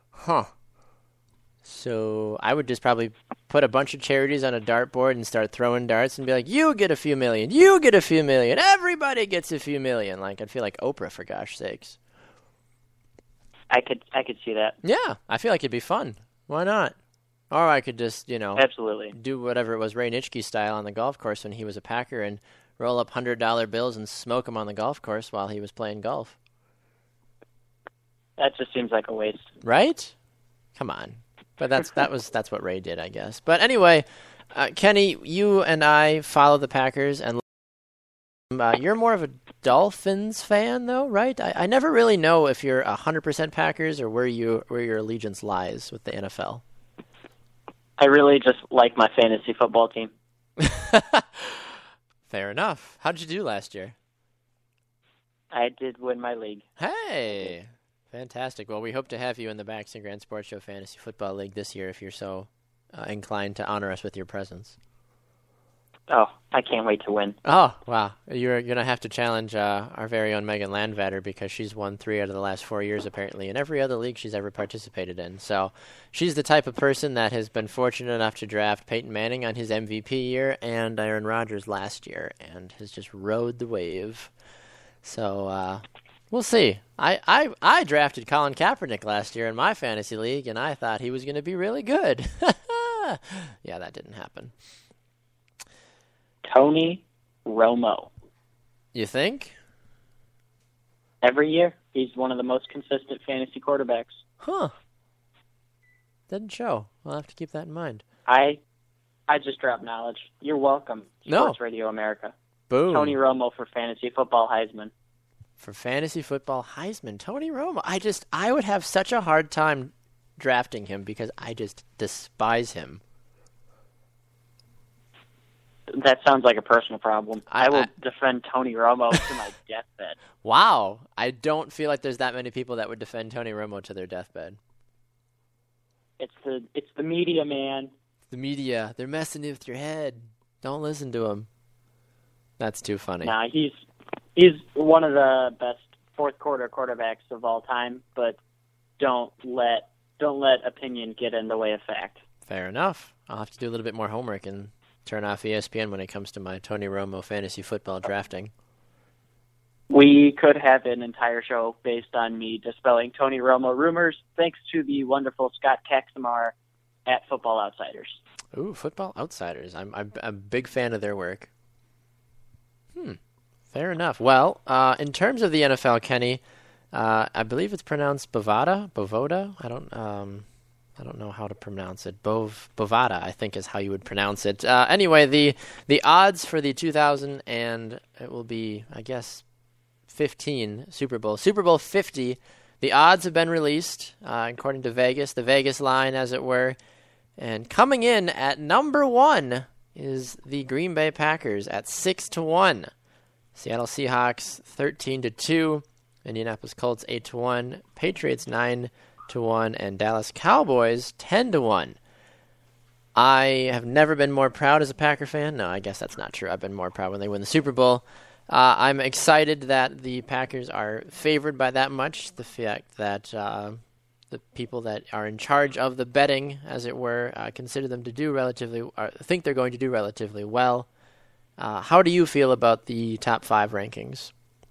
So I would just probably put a bunch of charities on a dartboard and start throwing darts and be like, you get a few million, you get a few million, everybody gets a few million. Like, I'd feel like Oprah, for gosh sakes. I could see that. Yeah, I feel like it'd be fun. Why not? Or I could just, Absolutely. do whatever it was Ray Nitschke style on the golf course when he was a Packer and roll up $100 bills and smoke them on the golf course while he was playing golf. That just seems like a waste. Right? Come on. But that's what Ray did, I guess. But anyway, Kenny, you and I follow the Packers, and you're more of a Dolphins fan, though, right? I never really know if you're 100% Packers or where your allegiance lies with the NFL. I really just like my fantasy football team. Fair enough. How did you do last year? I did win my league. Hey, fantastic. Well, we hope to have you in the Backs and Grand Sports Show Fantasy Football League this year if you're so inclined to honor us with your presence. Oh, I can't wait to win. Oh, wow. You're going to have to challenge our very own Megan Landvatter because she's won 3 out of the last 4 years, apparently, in every other league she's ever participated in. So she's the type of person that has been fortunate enough to draft Peyton Manning on his MVP year and Aaron Rodgers last year and has just rode the wave. So we'll see. I drafted Colin Kaepernick last year in my fantasy league, and I thought he was going to be really good. Yeah, that didn't happen. Tony Romo. You think? Every year, he's one of the most consistent fantasy quarterbacks. Huh. Didn't show. We'll have to keep that in mind. I just dropped knowledge. You're welcome, Sports Radio America. Boom. Tony Romo for fantasy football Heisman. For fantasy football Heisman, Tony Romo. I would have such a hard time drafting him because I just despise him. That sounds like a personal problem. I will defend Tony Romo to my deathbed. Wow. I don't feel like there's that many people that would defend Tony Romo to their deathbed. It's the media, man. The media. They're messing with your head. Don't listen to them. That's too funny. Nah, he's one of the best fourth quarter quarterbacks of all time, but don't let opinion get in the way of fact. Fair enough. I'll have to do a little bit more homework and turn off ESPN when it comes to my Tony Romo fantasy football drafting. We could have an entire show based on me dispelling Tony Romo rumors, thanks to the wonderful Scott Kaxamar at Football Outsiders. Ooh, Football Outsiders. I'm a big fan of their work. Fair enough. Well, in terms of the NFL, Kenny, I believe it's pronounced Bovada. I don't know how to pronounce it. Bovada, I think, is how you would pronounce it. Anyway, the odds for the 2000 and it will be, I guess, 15 Super Bowl 50. The odds have been released according to Vegas, the Vegas line, as it were. And coming in at number 1 is the Green Bay Packers at 6-1. Seattle Seahawks 13-2. Indianapolis Colts 8-1. Patriots 9-1, and Dallas Cowboys 10-1. I have never been more proud as a Packer fan. No, I guess that's not true. I've been more proud when they win the Super Bowl. I'm excited that the Packers are favored by that much. The fact that the people that are in charge of the betting, as it were, consider them to do think they're going to do relatively well. How do you feel about the top 5 rankings?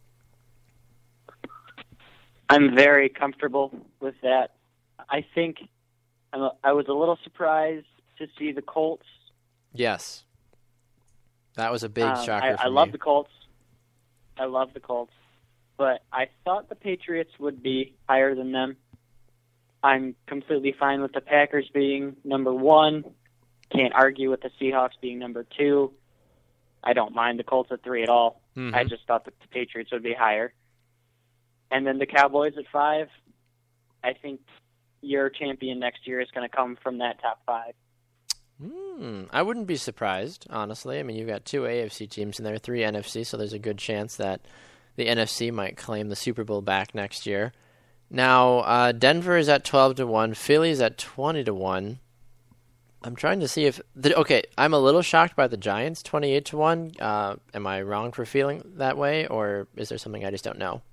I'm very comfortable with that. I think I was a little surprised to see the Colts. Yes. That was a big shocker for I me. love the Colts. I love the Colts. But I thought the Patriots would be higher than them. I'm completely fine with the Packers being number 1. Can't argue with the Seahawks being number 2. I don't mind the Colts at 3 at all. Mm-hmm. I just thought that the Patriots would be higher. And then the Cowboys at 5. I think your champion next year is going to come from that top 5. I wouldn't be surprised, honestly. I mean, you've got 2 AFC teams and there are 3 NFC, so there's a good chance that the NFC might claim the Super Bowl back next year. Now, Denver is at 12-1. Philly's at 20-1. I'm trying to see if... I'm a little shocked by the Giants, 28-1. Am I wrong for feeling that way, or is there something I just don't know?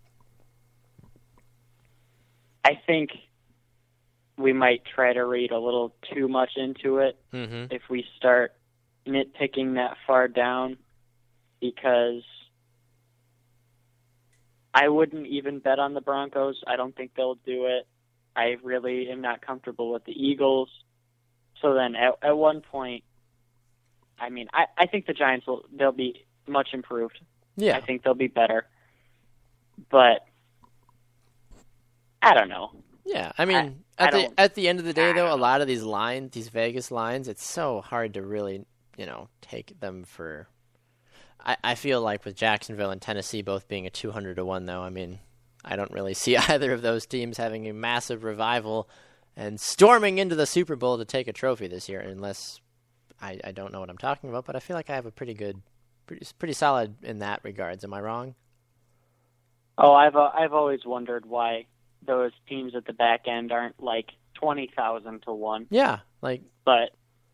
I think we might try to read a little too much into it if we start nitpicking that far down, because I wouldn't even bet on the Broncos. I don't think they'll do it. I really am not comfortable with the Eagles. So then at one point, I mean, I think the Giants they'll be much improved. Yeah. I think they'll be better. But I don't know. Yeah, I mean, at the end of the day, though, a lot of these lines, these Vegas lines, it's so hard to really, take them for. I feel like with Jacksonville and Tennessee both being a 200-1, though, I mean, I don't really see either of those teams having a massive revival and storming into the Super Bowl to take a trophy this year, unless I don't know what I'm talking about. But I feel like I have a pretty solid in that regards. Am I wrong? Oh, I've always wondered why those teams at the back end aren't like 20,000 to 1. Yeah, but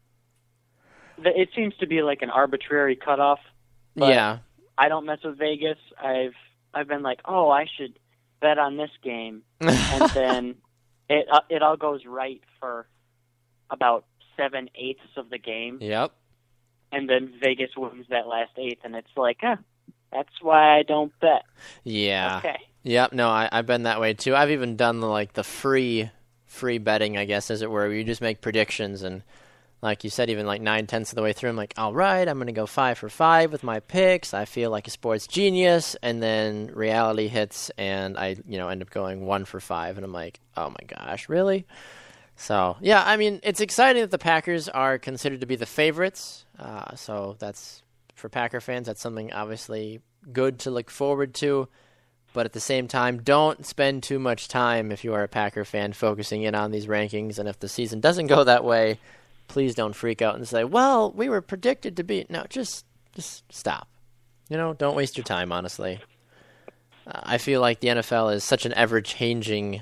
it seems to be like an arbitrary cutoff. But yeah, I don't mess with Vegas. I've been like, oh, I should bet on this game, and then it all goes right for about 7/8 of the game. Yep. And then Vegas wins that last eighth, and it's like, that's why I don't bet. Yeah. Okay. Yep. No, I've been that way too. I've even done the free betting, I guess, as it were, where you just make predictions, and like you said, even like 9/10 of the way through, I'm like, all right, I'm going to go 5 for 5 with my picks. I feel like a sports genius, and then reality hits, and I end up going 1 for 5, and I'm like, oh my gosh, really? So yeah, I mean, it's exciting that the Packers are considered to be the favorites. So that's, for Packer fans, that's something obviously good to look forward to. But at the same time, don't spend too much time, if you are a Packer fan, focusing in on these rankings. And if the season doesn't go that way, please don't freak out and say, well, we were predicted to be. No, just stop. Don't waste your time, honestly. I feel like the NFL is such an ever-changing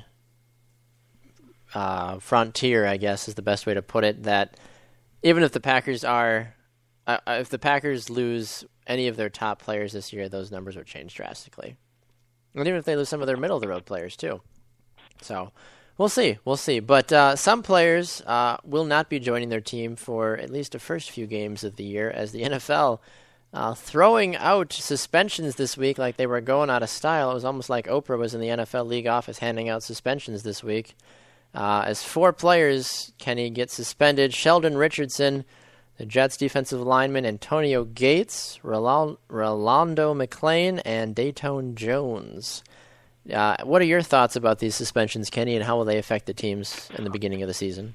frontier, I guess is the best way to put it, that even if the Packers if the Packers lose any of their top players this year, those numbers would change drastically. And even if they lose some of their middle-of-the-road players, too. So, we'll see. But some players will not be joining their team for at least the first few games of the year, as the NFL throwing out suspensions this week like they were going out of style. It was almost like Oprah was in the NFL league office handing out suspensions this week. As 4 players, Kenny, get suspended. Sheldon Richardson, the Jets defensive lineman Antonio Gates, Rolando McClain, and Dayton Jones. What are your thoughts about these suspensions, Kenny, and how will they affect the teams in the beginning of the season?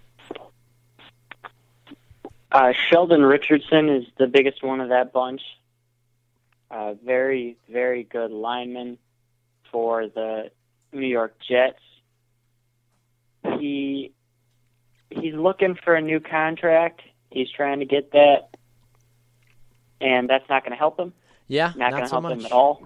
Sheldon Richardson is the biggest one of that bunch. Very, very good lineman for the New York Jets. He's looking for a new contract. He's trying to get that, and that's not going to help him. Yeah, not going to so help much. him at all.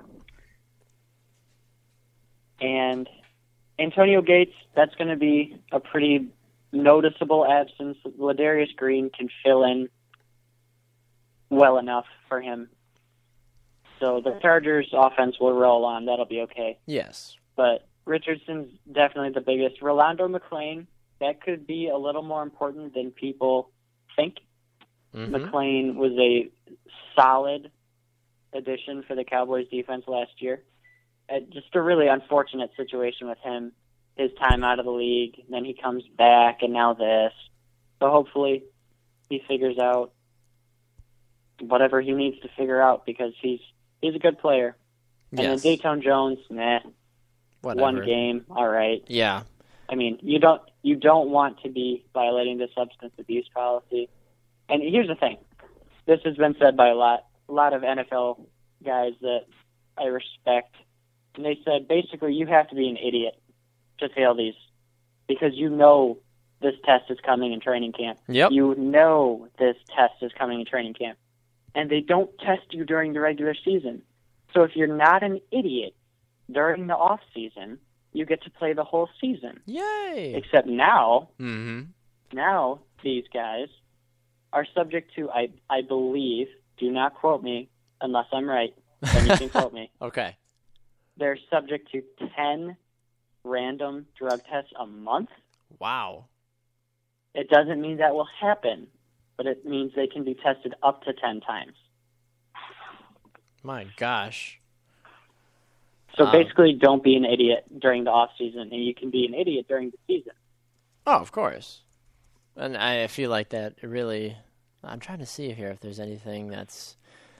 And Antonio Gates, that's going to be a pretty noticeable absence. Ladarius Green can fill in well enough for him. So the Chargers' offense will roll on. That'll be okay. Yes. But Richardson's definitely the biggest. Rolando McClain, that could be a little more important than people think. Mm-hmm. McClain was a solid addition for the Cowboys defense last year. Just a really unfortunate situation with him, his time out of the league, and then he comes back, and now this. So hopefully he figures out whatever he needs to figure out, because he's a good player. And Yes. then Dayton Jones, Whatever. one game, all right. Yeah. I mean, you don't want to be violating the substance abuse policy. And here's the thing. This has been said by a lot of NFL guys that I respect. And they said, basically, you have to be an idiot to fail these, because you know this test is coming in training camp. Yep. You know this test is coming in training camp. And they don't test you during the regular season. So if you're not an idiot during the off season, you get to play the whole season. Yay. Except now, Mm-hmm. now these guys are subject to, I believe, do not quote me unless I'm right, then you can quote me. Okay. They're subject to 10 random drug tests a month. Wow. It doesn't mean that will happen, but it means they can be tested up to 10 times. My gosh. So basically, don't be an idiot during the off season, and you can be an idiot during the season. Oh, of course. And I feel like that really. I'm trying to see here if there's anything that's.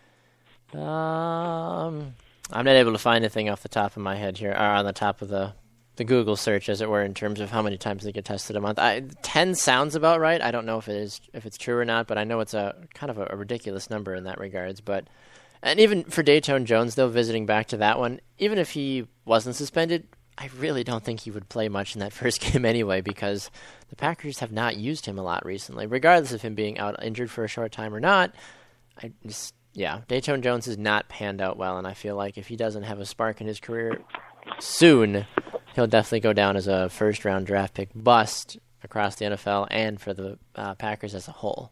I'm not able to find anything off the top of my head here, or on the top of the Google search, as it were, in terms of how many times they get tested a month. 10 sounds about right. I don't know if it's true or not, but I know it's a kind of a ridiculous number in that regards. And even for Dayton Jones, though, visiting back to that one, even if he wasn't suspended, I really don't think he would play much in that first game anyway, because the Packers have not used him a lot recently, regardless of him being out injured for a short time or not. Dayton Jones has not panned out well, and I feel like if he doesn't have a spark in his career soon, he'll definitely go down as a first-round draft pick bust across the NFL and for the Packers as a whole.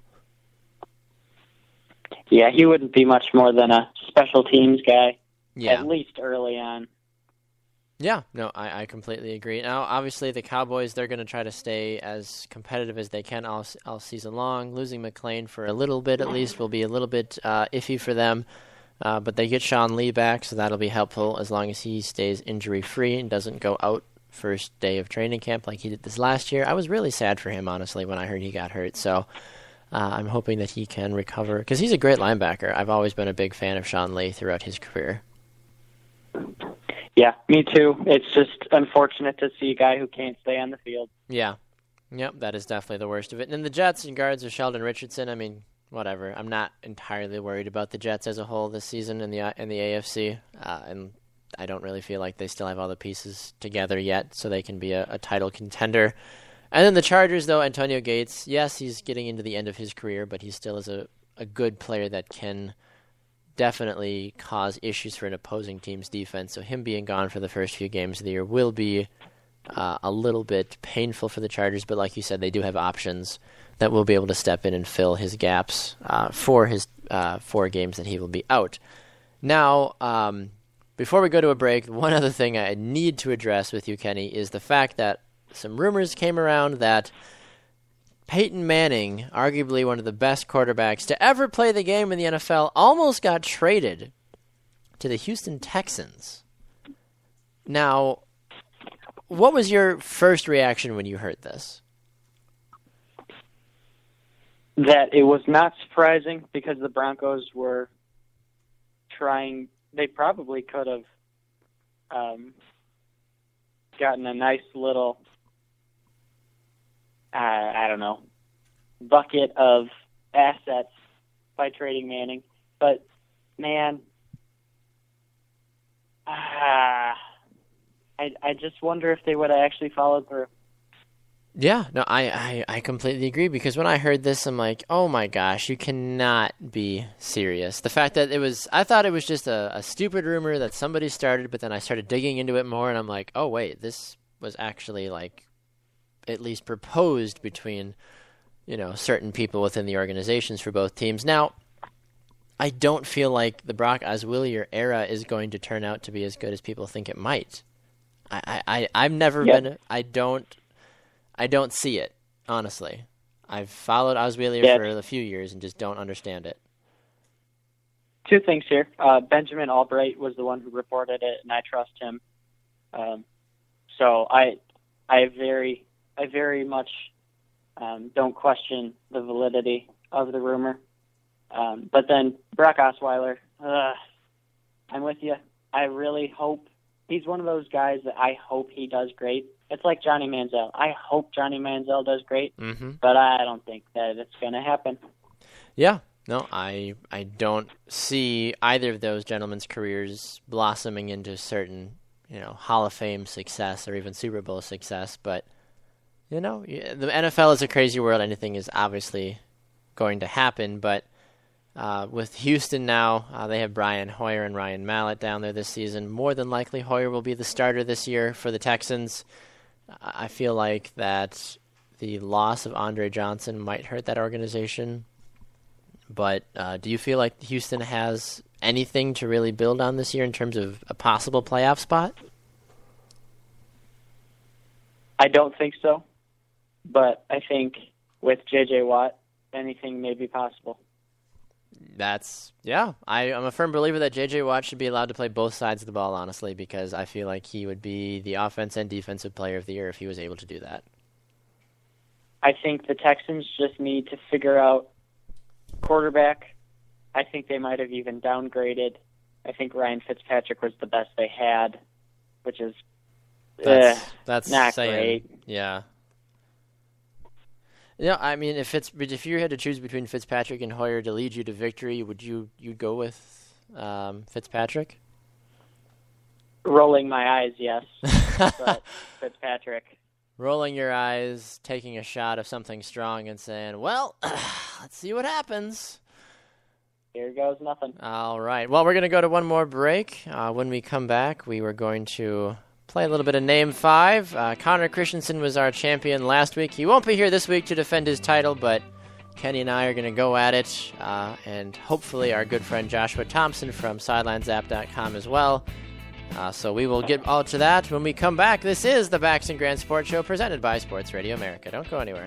Yeah, he wouldn't be much more than a special teams guy, at least early on. Yeah, no, I completely agree. Now, obviously, the Cowboys, they're going to try to stay as competitive as they can all season long. Losing McClain for a little bit, at least, will be a little bit iffy for them. But they get Sean Lee back, so that'll be helpful as long as he stays injury-free and doesn't go out first day of training camp like he did this last year. I was really sad for him, honestly, when I heard he got hurt. So I'm hoping that he can recover, because he's a great linebacker. I've always been a big fan of Sean Lee throughout his career. Yeah, me too. It's just unfortunate to see a guy who can't stay on the field. Yeah. Yep, that is definitely the worst of it. And the Jets and guards are Sheldon Richardson. I mean, whatever. I'm not entirely worried about the Jets as a whole this season in the AFC. And I don't really feel like they still have all the pieces together yet so they can be a title contender. And then the Chargers, though, Antonio Gates, yes, he's getting into the end of his career, but he still is a good player that can definitely cause issues for an opposing team's defense. So him being gone for the first few games of the year will be a little bit painful for the Chargers, but like you said, they do have options that will be able to step in and fill his gaps for his 4 games that he will be out. Now, before we go to a break, one other thing I need to address with you, Kenny, is the fact that some rumors came around that Peyton Manning, arguably one of the best quarterbacks to ever play the game in the NFL, almost got traded to the Houston Texans. Now, what was your first reaction when you heard this? That it was not surprising, because the Broncos were trying. They probably could have gotten a nice little, I don't know, bucket of assets by trading Manning. But, man, I just wonder if they would have actually followed through. Yeah, no, I completely agree, because when I heard this, I'm like, oh my gosh, you cannot be serious. The fact that I thought it was just a stupid rumor that somebody started, but then I started digging into it more, and I'm like, oh wait, this was actually like at least proposed between, certain people within the organizations for both teams. Now, I don't feel like the Brock Osweiler era is going to turn out to be as good as people think it might. I've never been. I don't see it, honestly. I've followed Osweiler for a few years and just don't understand it. 2 things here. Benjamin Albright was the one who reported it, and I trust him. So I very much don't question the validity of the rumor. But then Brock Osweiler, I'm with you. I really hope he's one of those guys that I hope he does great. It's like Johnny Manziel. I hope Johnny Manziel does great, but I don't think that it's going to happen. Yeah. No, I don't see either of those gentlemen's careers blossoming into certain, Hall of Fame success or even Super Bowl success. But, the NFL is a crazy world. Anything is obviously going to happen. But with Houston now, they have Brian Hoyer and Ryan Mallett down there this season. More than likely, Hoyer will be the starter this year for the Texans. I feel like that the loss of Andre Johnson might hurt that organization. But do you feel like Houston has anything to really build on this year in terms of a possible playoff spot? I don't think so. But I think with J.J. Watt, anything may be possible. I'm a firm believer that J.J. Watt should be allowed to play both sides of the ball, honestly, because I feel like he would be the offense and defensive player of the year if he was able to do that. I think the Texans just need to figure out quarterback. I think they might have even downgraded. I think Ryan Fitzpatrick was the best they had, which is that's not saying, great. Yeah. I mean, if you had to choose between Fitzpatrick and Hoyer to lead you to victory, would you'd go with Fitzpatrick? Rolling my eyes, yes. But Fitzpatrick. Rolling your eyes, taking a shot of something strong and saying, well, let's see what happens. Here goes nothing. All right. Well, we're going to go to one more break. When we come back, we were going to play a little bit of Name 5. Connor Christensen was our champion last week. He won't be here this week to defend his title, but Kenny and I are going to go at it, and hopefully our good friend Joshua Thompson from SidelinesApp.com as well. So we will get all to that when we come back. This is the Bax and Grand Sports Show presented by Sports Radio America. Don't go anywhere.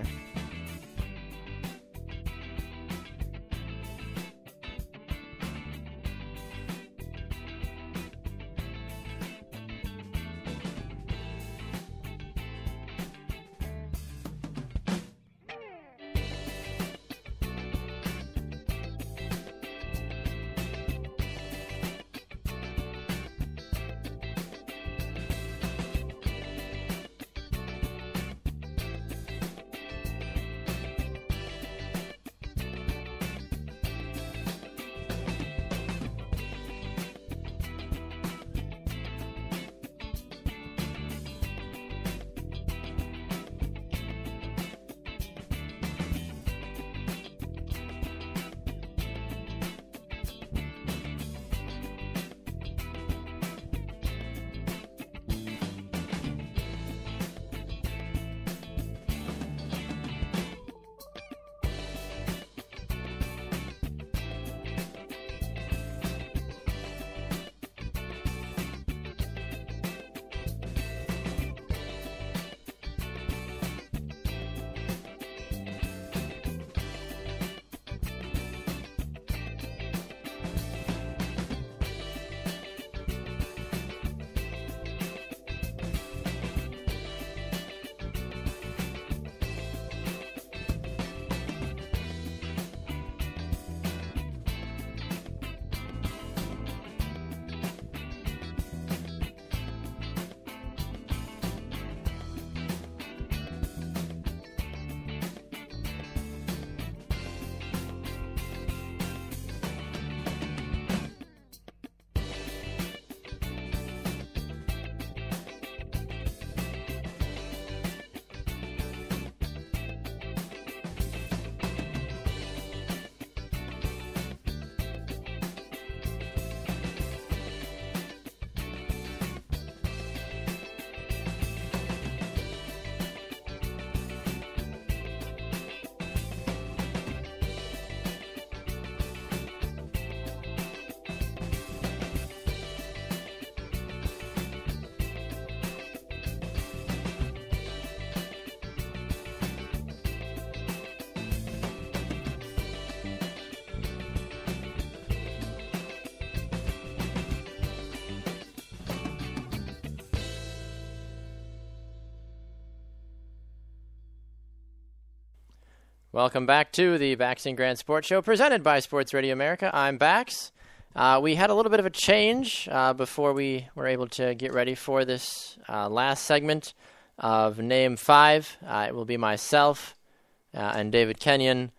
Welcome back to the Bax and Grand Sports Show presented by Sports Radio America. I'm Bax. We had a little bit of a change before we were able to get ready for this last segment of Name 5. It will be myself and David Kenyon,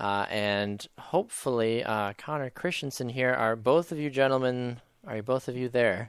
and hopefully Connor Christensen here. Are both of you gentlemen, are both of you there?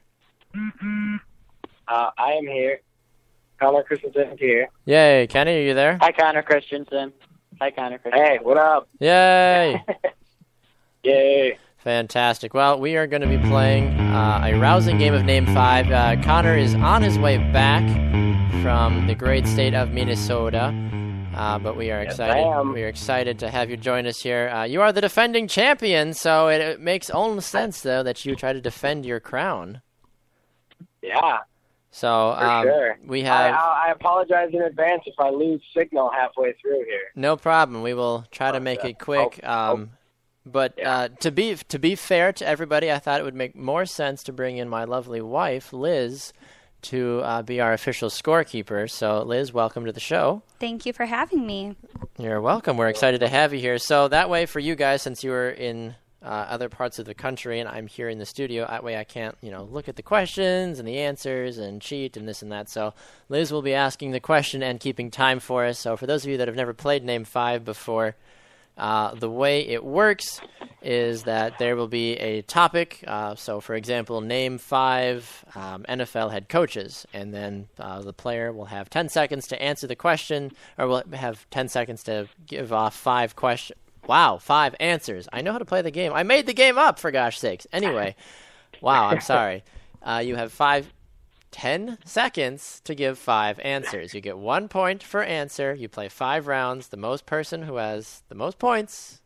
I am here. Connor Christensen here. Yay. Kenny, are you there? Hi, Connor Christensen. Hi, Connor Christensen. Hey, what up? Yay. Yay. Fantastic. Well, we are going to be playing a rousing game of Name 5. Connor is on his way back from the great state of Minnesota, but we are excited. We are excited to have you join us here. You are the defending champion, so it makes all sense, though, that you try to defend your crown. Yeah. So sure. We have. I apologize in advance if I lose signal halfway through here. No problem. We will try to make it quick. But to be fair to everybody, I thought it would make more sense to bring in my lovely wife, Liz, to be our official scorekeeper. So, Liz, welcome to the show. Thank you for having me. You're welcome. We're excited to have you here. So that way, for you guys, since you were in other parts of the country and I'm here in the studio, that way I can't, look at the questions and the answers and cheat and this and that. So Liz will be asking the question and keeping time for us. So for those of you that have never played Name 5 before, the way it works is that there will be a topic. So, for example, name 5 NFL head coaches, and then the player will have 10 seconds to answer the question, or will have 10 seconds to give off 5 questions. Wow, 5 answers. I know how to play the game. I made the game up, for gosh sakes. Anyway, wow, I'm sorry. You have 10 seconds to give 5 answers. You get 1 point for answer. You play 5 rounds. The person who has the most points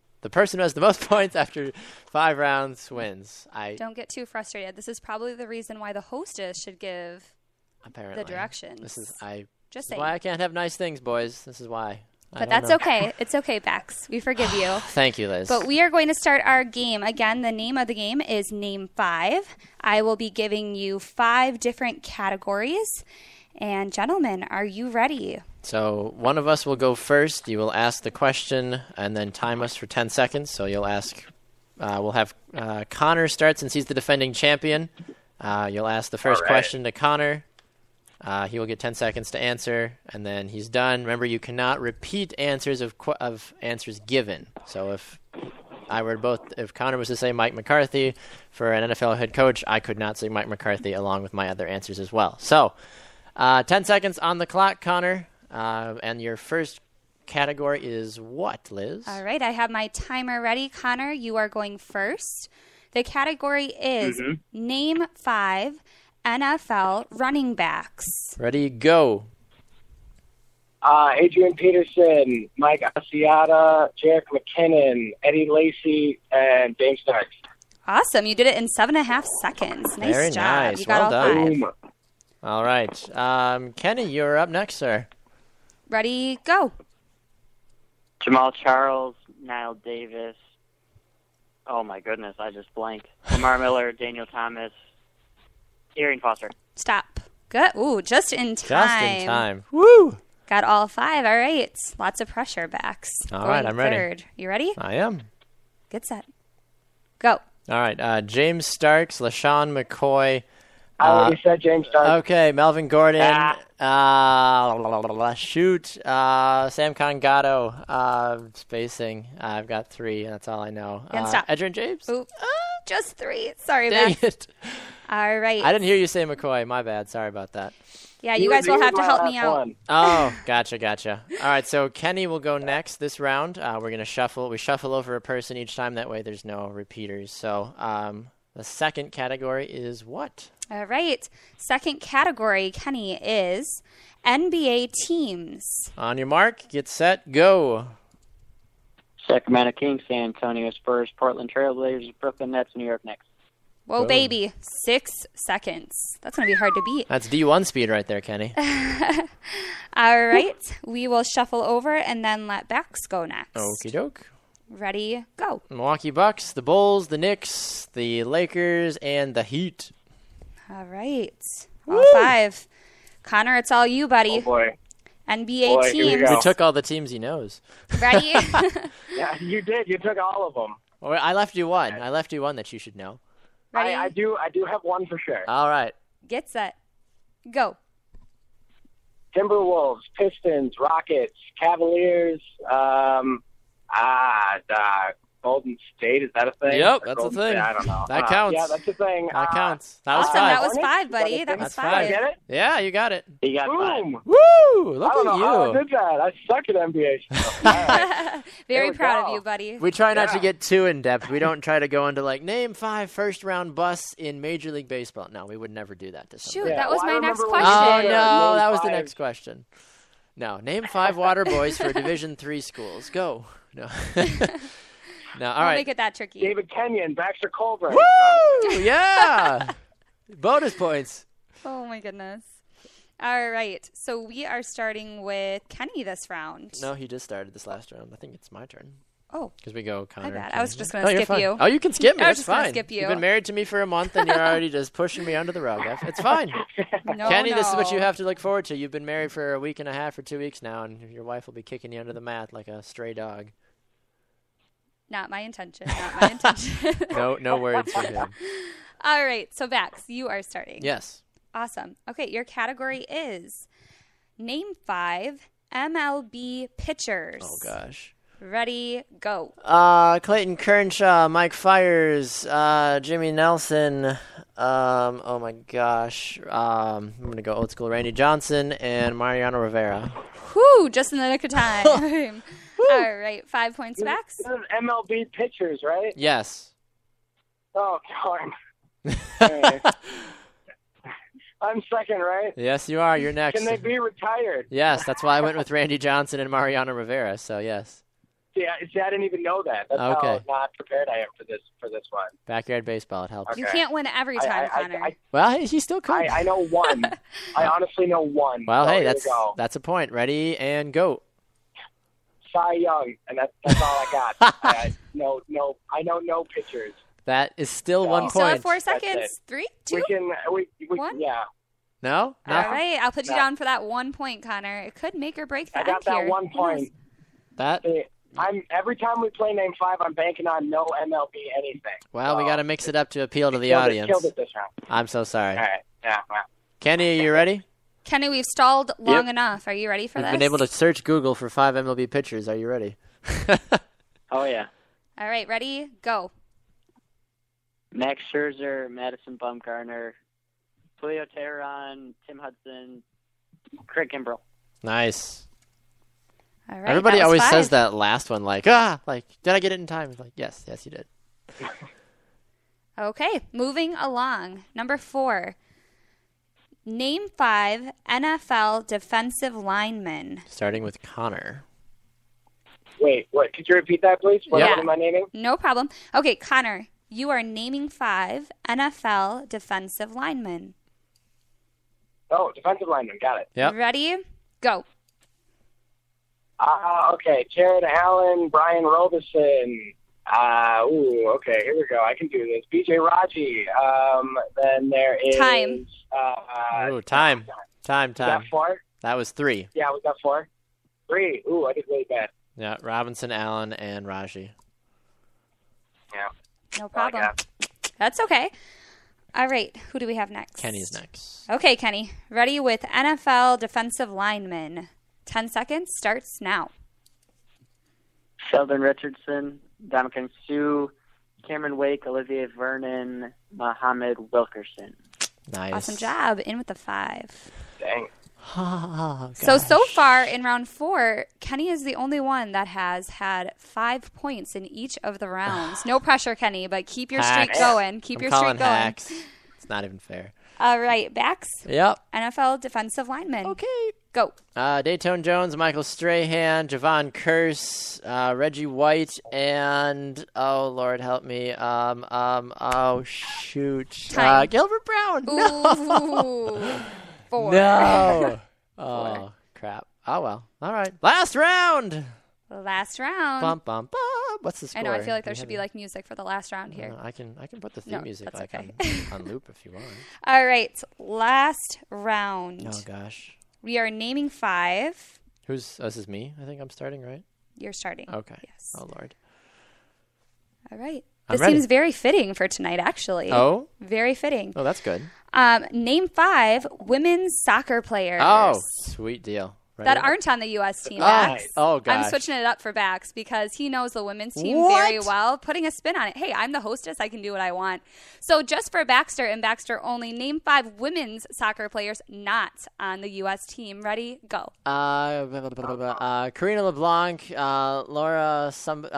after 5 rounds wins. Don't get too frustrated. This is probably the reason why the hostess should give the directions. This is why I can't have nice things, boys. This is why. But that's okay. It's okay, Bex. We forgive you. Thank you, Liz. But we are going to start our game. Again, the name of the game is Name 5. I will be giving you 5 different categories. And gentlemen, are you ready? So one of us will go first. You will ask the question and then time us for 10 seconds. So you'll ask, we'll have Connor start since he's the defending champion. You'll ask the first question to Connor. He will get 10 seconds to answer, and then he's done. Remember, you cannot repeat answers of answers given. So if Connor was to say Mike McCarthy for an NFL head coach, I could not say Mike McCarthy along with my other answers as well. So 10 seconds on the clock, Connor, and your first category is what, Liz? All right, I have my timer ready. Connor, you are going first. The category is Name 5 NFL running backs. Ready, go. Adrian Peterson, Mike Asiata, Jerick McKinnon, Eddie Lacy, and James Starks. Awesome. You did it in 7.5 seconds. Nice Very job. Nice. You got well all done. 5. All right. Kenny, you're up next, sir. Ready, go. Jamal Charles, Niall Davis. Oh, my goodness. I just blanked. Lamar Miller, Daniel Thomas, Arian Foster. Stop. Good. Ooh, just in time. Just in time. Woo! Got all 5. All right. Lots of pressure, Bex. All right, I'm ready. You ready? I am. Get set. Go. All right. James Starks, LaShawn McCoy. I already said James Starks. Okay, Melvin Gordon. Shoot. Sam Congato. Spacing. I've got 3. That's all I know. And stop. Edgerrin James? Ooh, just 3. Sorry, Dang Bex. it. All right. I didn't hear you say McCoy. My bad. Sorry about that. Yeah, you guys will have to help me out. Oh, gotcha. All right, so Kenny will go next this round. We're going to shuffle. We shuffle over a person each time. That way there's no repeaters. So the second category is what? All right. Second category, Kenny, is NBA teams. On your mark, get set, go. Sacramento Kings, San Antonio Spurs, Portland Trailblazers, Brooklyn Nets, New York Knicks. Whoa, baby. 6 seconds. That's going to be hard to beat. That's D1 speed right there, Kenny. All right. We will shuffle over and then let Bex go next. Okie doke. Ready, go. Milwaukee Bucks, the Bulls, the Knicks, the Lakers, and the Heat. All right. All 5. Connor, it's all you, buddy. Oh, boy. NBA teams. We took all the teams he knows. Ready? Yeah, you did. You took all of them. Well, I left you one. I left you one that you should know. Ready? I do have one for sure. All right. Get set. Go. Timberwolves, Pistons, Rockets, Cavaliers, Golden State. Is that a thing? Yep, Or that's Golden a thing. State? I don't know. That counts. Yeah, that's a thing. That counts. That was Awesome. 5. That was 5, buddy. That was That's 5. I get it? Yeah, you got it. You got 5. Boom. Woo! Look I don't know at how I you. did that. I suck at NBA stuff. All right. Very we proud go. of you, buddy. We try not to Yeah. get too in depth. We don't try to go into name 5 first round busts in Major League Baseball. No, we would never do that to somebody. Shoot, Yeah, that was well, I my next remember when question. Oh Yeah, no, name that was the 5. next question. No, name 5 water boys for Division III schools. Go. No. No, all Don't right. make it that tricky. David Kenyon, Baxter Colburn. Woo! Yeah. Bonus points. Oh, my goodness. All right. So we are starting with Kenny this round. No, he just started this last round. I think it's my turn. Oh, Because we go Connor. my bad. and I was Kenny. just No, going to you're skip fine. you. Oh, you can skip me. I was That's just gonna fine. skip you. You've been married to me for a month, and you're already just pushing me under the rug. It's fine. No, Kenny, this is what no. you have to look forward to. You've been married for a week and a half or 2 weeks now, and your wife will be kicking you under the mat like a stray dog. Not my intention. Not my intention. No words for him. All right. So, Bax, you are starting. Yes. Awesome. Okay. Your category is name 5 MLB pitchers. Oh, gosh. Ready, go. Clayton Kershaw, Mike Fiers, Jimmy Nelson. Oh my gosh. I'm gonna go old school. Randy Johnson and Mariano Rivera. Whew, just in the nick of time. All right, 5 points, Bax. This is MLB pitchers, right? Yes. Oh, darn. Hey. I'm second, right? Yes, you are. You're next. Can they be retired? Yes, that's why I went with Randy Johnson and Mariano Rivera. So yes. See, I didn't even know that. That's Okay. how not prepared I am for this one. Backyard baseball. It helps. Okay. You can't win every time, Connor. Well, hey, he still could. I know one. I honestly know one. Well, so hey, here we go. that's a point. Ready and go. Cy Young, and that's all I got. I know no pitchers. That is still You 1 You still have point. 4 That's seconds. it. 3, 2. We One? yeah. No? All right, I'll put you No. down for that 1 point, Connor. It could make or break the I got end that here. 1 Who knows? point. That. I'm every time we play name 5, I'm banking on no MLB anything. Well, we So, got to mix it up to appeal to the killed audience. Killed it this round. I'm so sorry. All right. Yeah. Well. Kenny, are you ready? Kenny, we've stalled long Yep. enough. Are you ready for We've this? been able to search Google for 5 MLB pitchers. Are you ready? Oh yeah. All right, ready, go. Max Scherzer, Madison Bumgarner, Julio Teheran, Tim Hudson, Craig Kimbrell. Nice. All right. Everybody that was always 5. says that last one, like, did I get it in time? It's like, yes, you did. Okay, moving along. Number 4. Name 5 NFL defensive linemen. Starting with Connor. Wait, what? Could you repeat that, please? What Yeah. am I naming? No problem. Okay, Connor, you are naming 5 NFL defensive linemen. Oh, defensive lineman. Got it. Yep. Ready? Go. Okay. Jared Allen, Brian Robeson. Okay. Here we go. I can do this. BJ Raji. Then there is Time. Ooh, time. Was that 4? That was 3. Yeah, was that 4? 3. Ooh, I did really bad. Yeah, Robinson, Allen, and Raji. Yeah. No That's all I problem. got. That's okay. All right, who do we have next? Kenny's next. Okay, Kenny. Ready with NFL defensive linemen. 10 seconds starts now. Sheldon Richardson, Dominican Sue, Cameron Wake, Olivier Vernon, Muhammad Wilkerson. Nice. Awesome job. In with the 5. Dang. Oh, So gosh. far in round 4, Kenny is the only one that has had 5 points in each of the rounds. No pressure, Kenny, but keep your streak Hacks. going. Keep I'm your calling streak going. hacks. It's not even fair. All right, Bax, Yep. NFL defensive lineman. Okay. Go. Dayton Jones, Michael Strahan, Javon Curse, Reggie White, and oh Lord help me, oh shoot, Time. Gilbert Brown. Ooh. 4. No. Oh crap. Oh well. All right. Last round. Last round. Bum bum bum. What's the score? I know. I feel like Do there you should have be like music for the last round here. I can put the theme No, music that's like okay. on loop if you want. All right, last round. Oh gosh. We are naming 5. This is me. I think I'm starting, right? You're starting. Okay. Yes. Oh Lord. All right. I'm This ready. seems very fitting for tonight, actually. Oh. Very fitting. Oh, that's good. Name 5 women's soccer players. Oh, sweet deal. Ready? that aren't on the U.S. team. Oh, Bax. oh gosh. I'm switching it up for Bax because he knows the women's team What? very well, putting a spin on it. Hey, I'm the hostess. I can do what I want. So just for Baxter and Baxter only, name 5 women's soccer players not on the U.S. team. Ready? Go. Karina LeBlanc, Laura,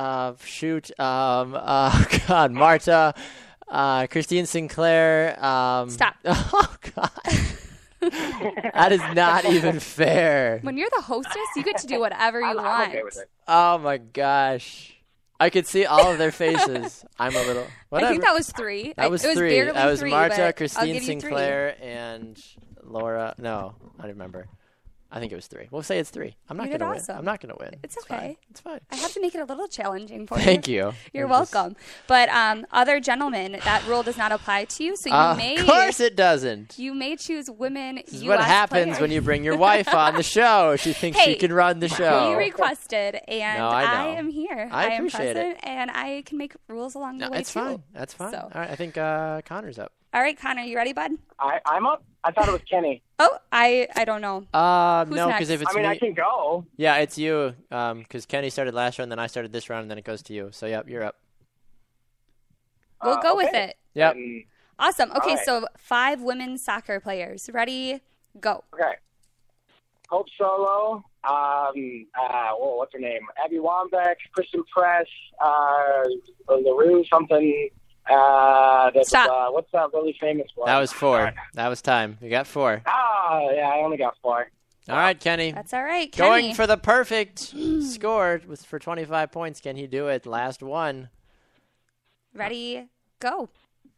God, Marta, Christine Sinclair. Stop. Oh God. That is not even fair. When you're the hostess, you get to do whatever you I'm want. okay with it. Oh my gosh. I could see all of their faces. I'm a little. Whatever. I think that was 3. That was it was 3. barely That was 3, Marta, but I'll Christine give you 3. Sinclair, and Laura. No, I don't remember. I think it was 3. We'll say it's 3. I'm not You did going to win. awesome. I'm not going to win. It's fine. okay. It's fine. I have to make it a little challenging for you. Thank you. You're welcome. But other gentlemen, that rule does not apply to you, so you may. Of course it doesn't. You may choose women. This is what happens when you bring your wife on the show. She thinks she can run the show. You requested, and No, I know. am here. I am appreciate present, it. and I can make rules along the way That's too. fine. That's fine. So. All right, I think Connor's up. All right, Connor, you ready, bud? I'm up. I thought it was Kenny. Oh, I don't know. No, next? because if it's I mean, me, I can go. yeah, it's you. Because Kenny started last round, then I started this round, and then it goes to you. So yep, you're up. We'll go with okay. it. Yep. Awesome. Okay, right. so 5 women's soccer players. Ready? Go. Okay. Hope Solo. What's her name? Abby Wambach, Kristen Press, LaRue something. Stop. What's that really famous one? That was 4. That was time. You got 4. Yeah, I only got 4. All right, Kenny. That's all right. Kenny. Going for the perfect score for 25 points. Can he do it? Last one. Ready? Go.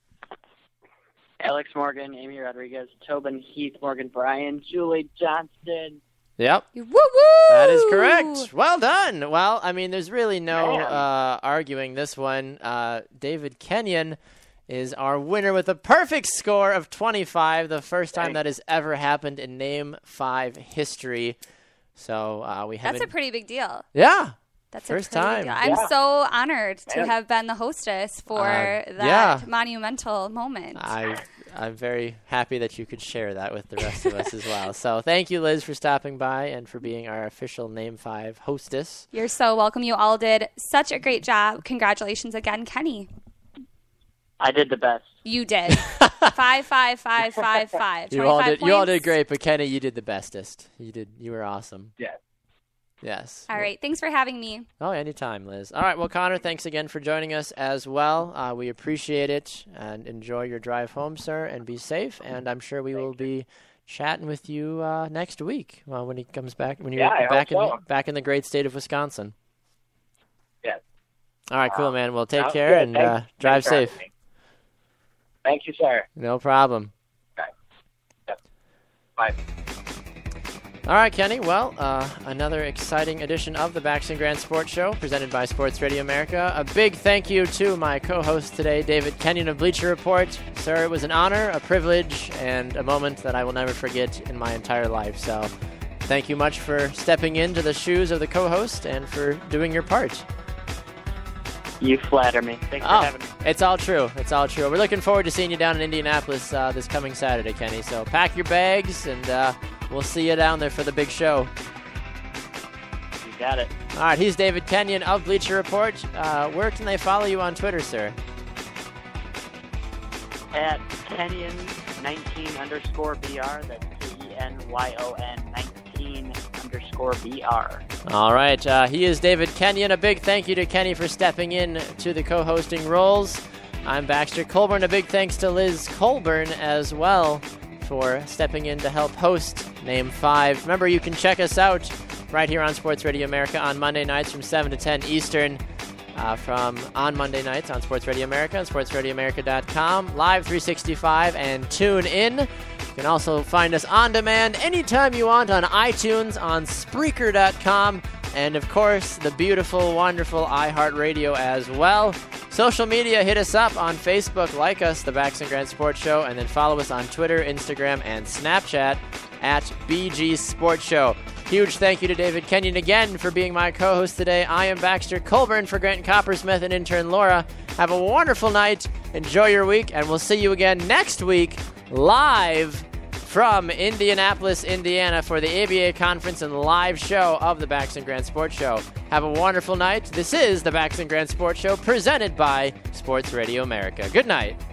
Alex Morgan, Amy Rodriguez, Tobin Heath, Morgan Bryan, Julie Johnston. Yep. Woo woo! That is correct. Well done. Well, I mean, there's really no Man. arguing this one. David Kenyon is our winner with a perfect score of 25, the first time that has ever happened in Name 5 history. So we haven't. That's a pretty big deal. Yeah. That's First a pretty time. big deal. I'm Yeah. so honored to Man. have been the hostess for that yeah. monumental moment. I'm very happy that you could share that with the rest of us as well. So thank you, Liz, for stopping by and for being our official Name 5 hostess. You're so welcome. You all did such a great job. Congratulations again, Kenny. I did the best. You did. 5, 5, 5, 5, 5. You all 25 did. You all points. did great, but Kenny, you did the bestest. You were awesome. Yeah. Yes. All right. Thanks for having me. Oh, anytime, Liz. All right. Well, Connor, thanks again for joining us as well. We appreciate it, and enjoy your drive home, sir, and be safe. And I'm sure we will be chatting with you next week when he comes back. When you're I back hope so. back in the great state of Wisconsin. Yeah. All right. Cool, man. Well, take Sounds care good. and Thanks drive for safe. having me. Thank you, sir. No problem. Okay. Yep. Bye. All right, Kenny. Well, another exciting edition of the Baxton Grant Sports Show presented by Sports Radio America. A big thank you to my co-host today, David Kenyon of Bleacher Report. Sir, it was an honor, a privilege, and a moment that I will never forget in my entire life. So thank you much for stepping into the shoes of the co-host and for doing your part. You flatter me. Thanks for having me. It's all true. It's all true. We're looking forward to seeing you down in Indianapolis this coming Saturday, Kenny. So pack your bags, and we'll see you down there for the big show. You got it. All right, he's David Kenyon of Bleacher Report. Where can they follow you on Twitter, sir? At Kenyon19_BR. That's KENYON19_BR. All right, he is David Kenyon. A big thank you to Kenny for stepping in to the co-hosting roles. I'm Baxter Colburn. A big thanks to Liz Colburn as well for stepping in to help host Name 5. Remember, you can check us out right here on Sports Radio America on Monday nights from 7 to 10 Eastern. On Monday nights on Sports Radio America and sportsradioamerica.com, live 365, and tune in. You can also find us on demand anytime you want on iTunes, on Spreaker.com, and of course, the beautiful, wonderful iHeartRadio as well. Social media, hit us up on Facebook, like us, the Baxton Grant Sports Show, and then follow us on Twitter, Instagram, and Snapchat at BG Sports Show. Huge thank you to David Kenyon again for being my co-host today. I am Baxter Colburn for Grant Coppersmith and intern Laura. Have a wonderful night. Enjoy your week, and we'll see you again next week live from Indianapolis, Indiana for the ABA Conference and live show of the Baxton Grant Sports Show. Have a wonderful night. This is the Baxton Grant Sports Show presented by Sports Radio America. Good night.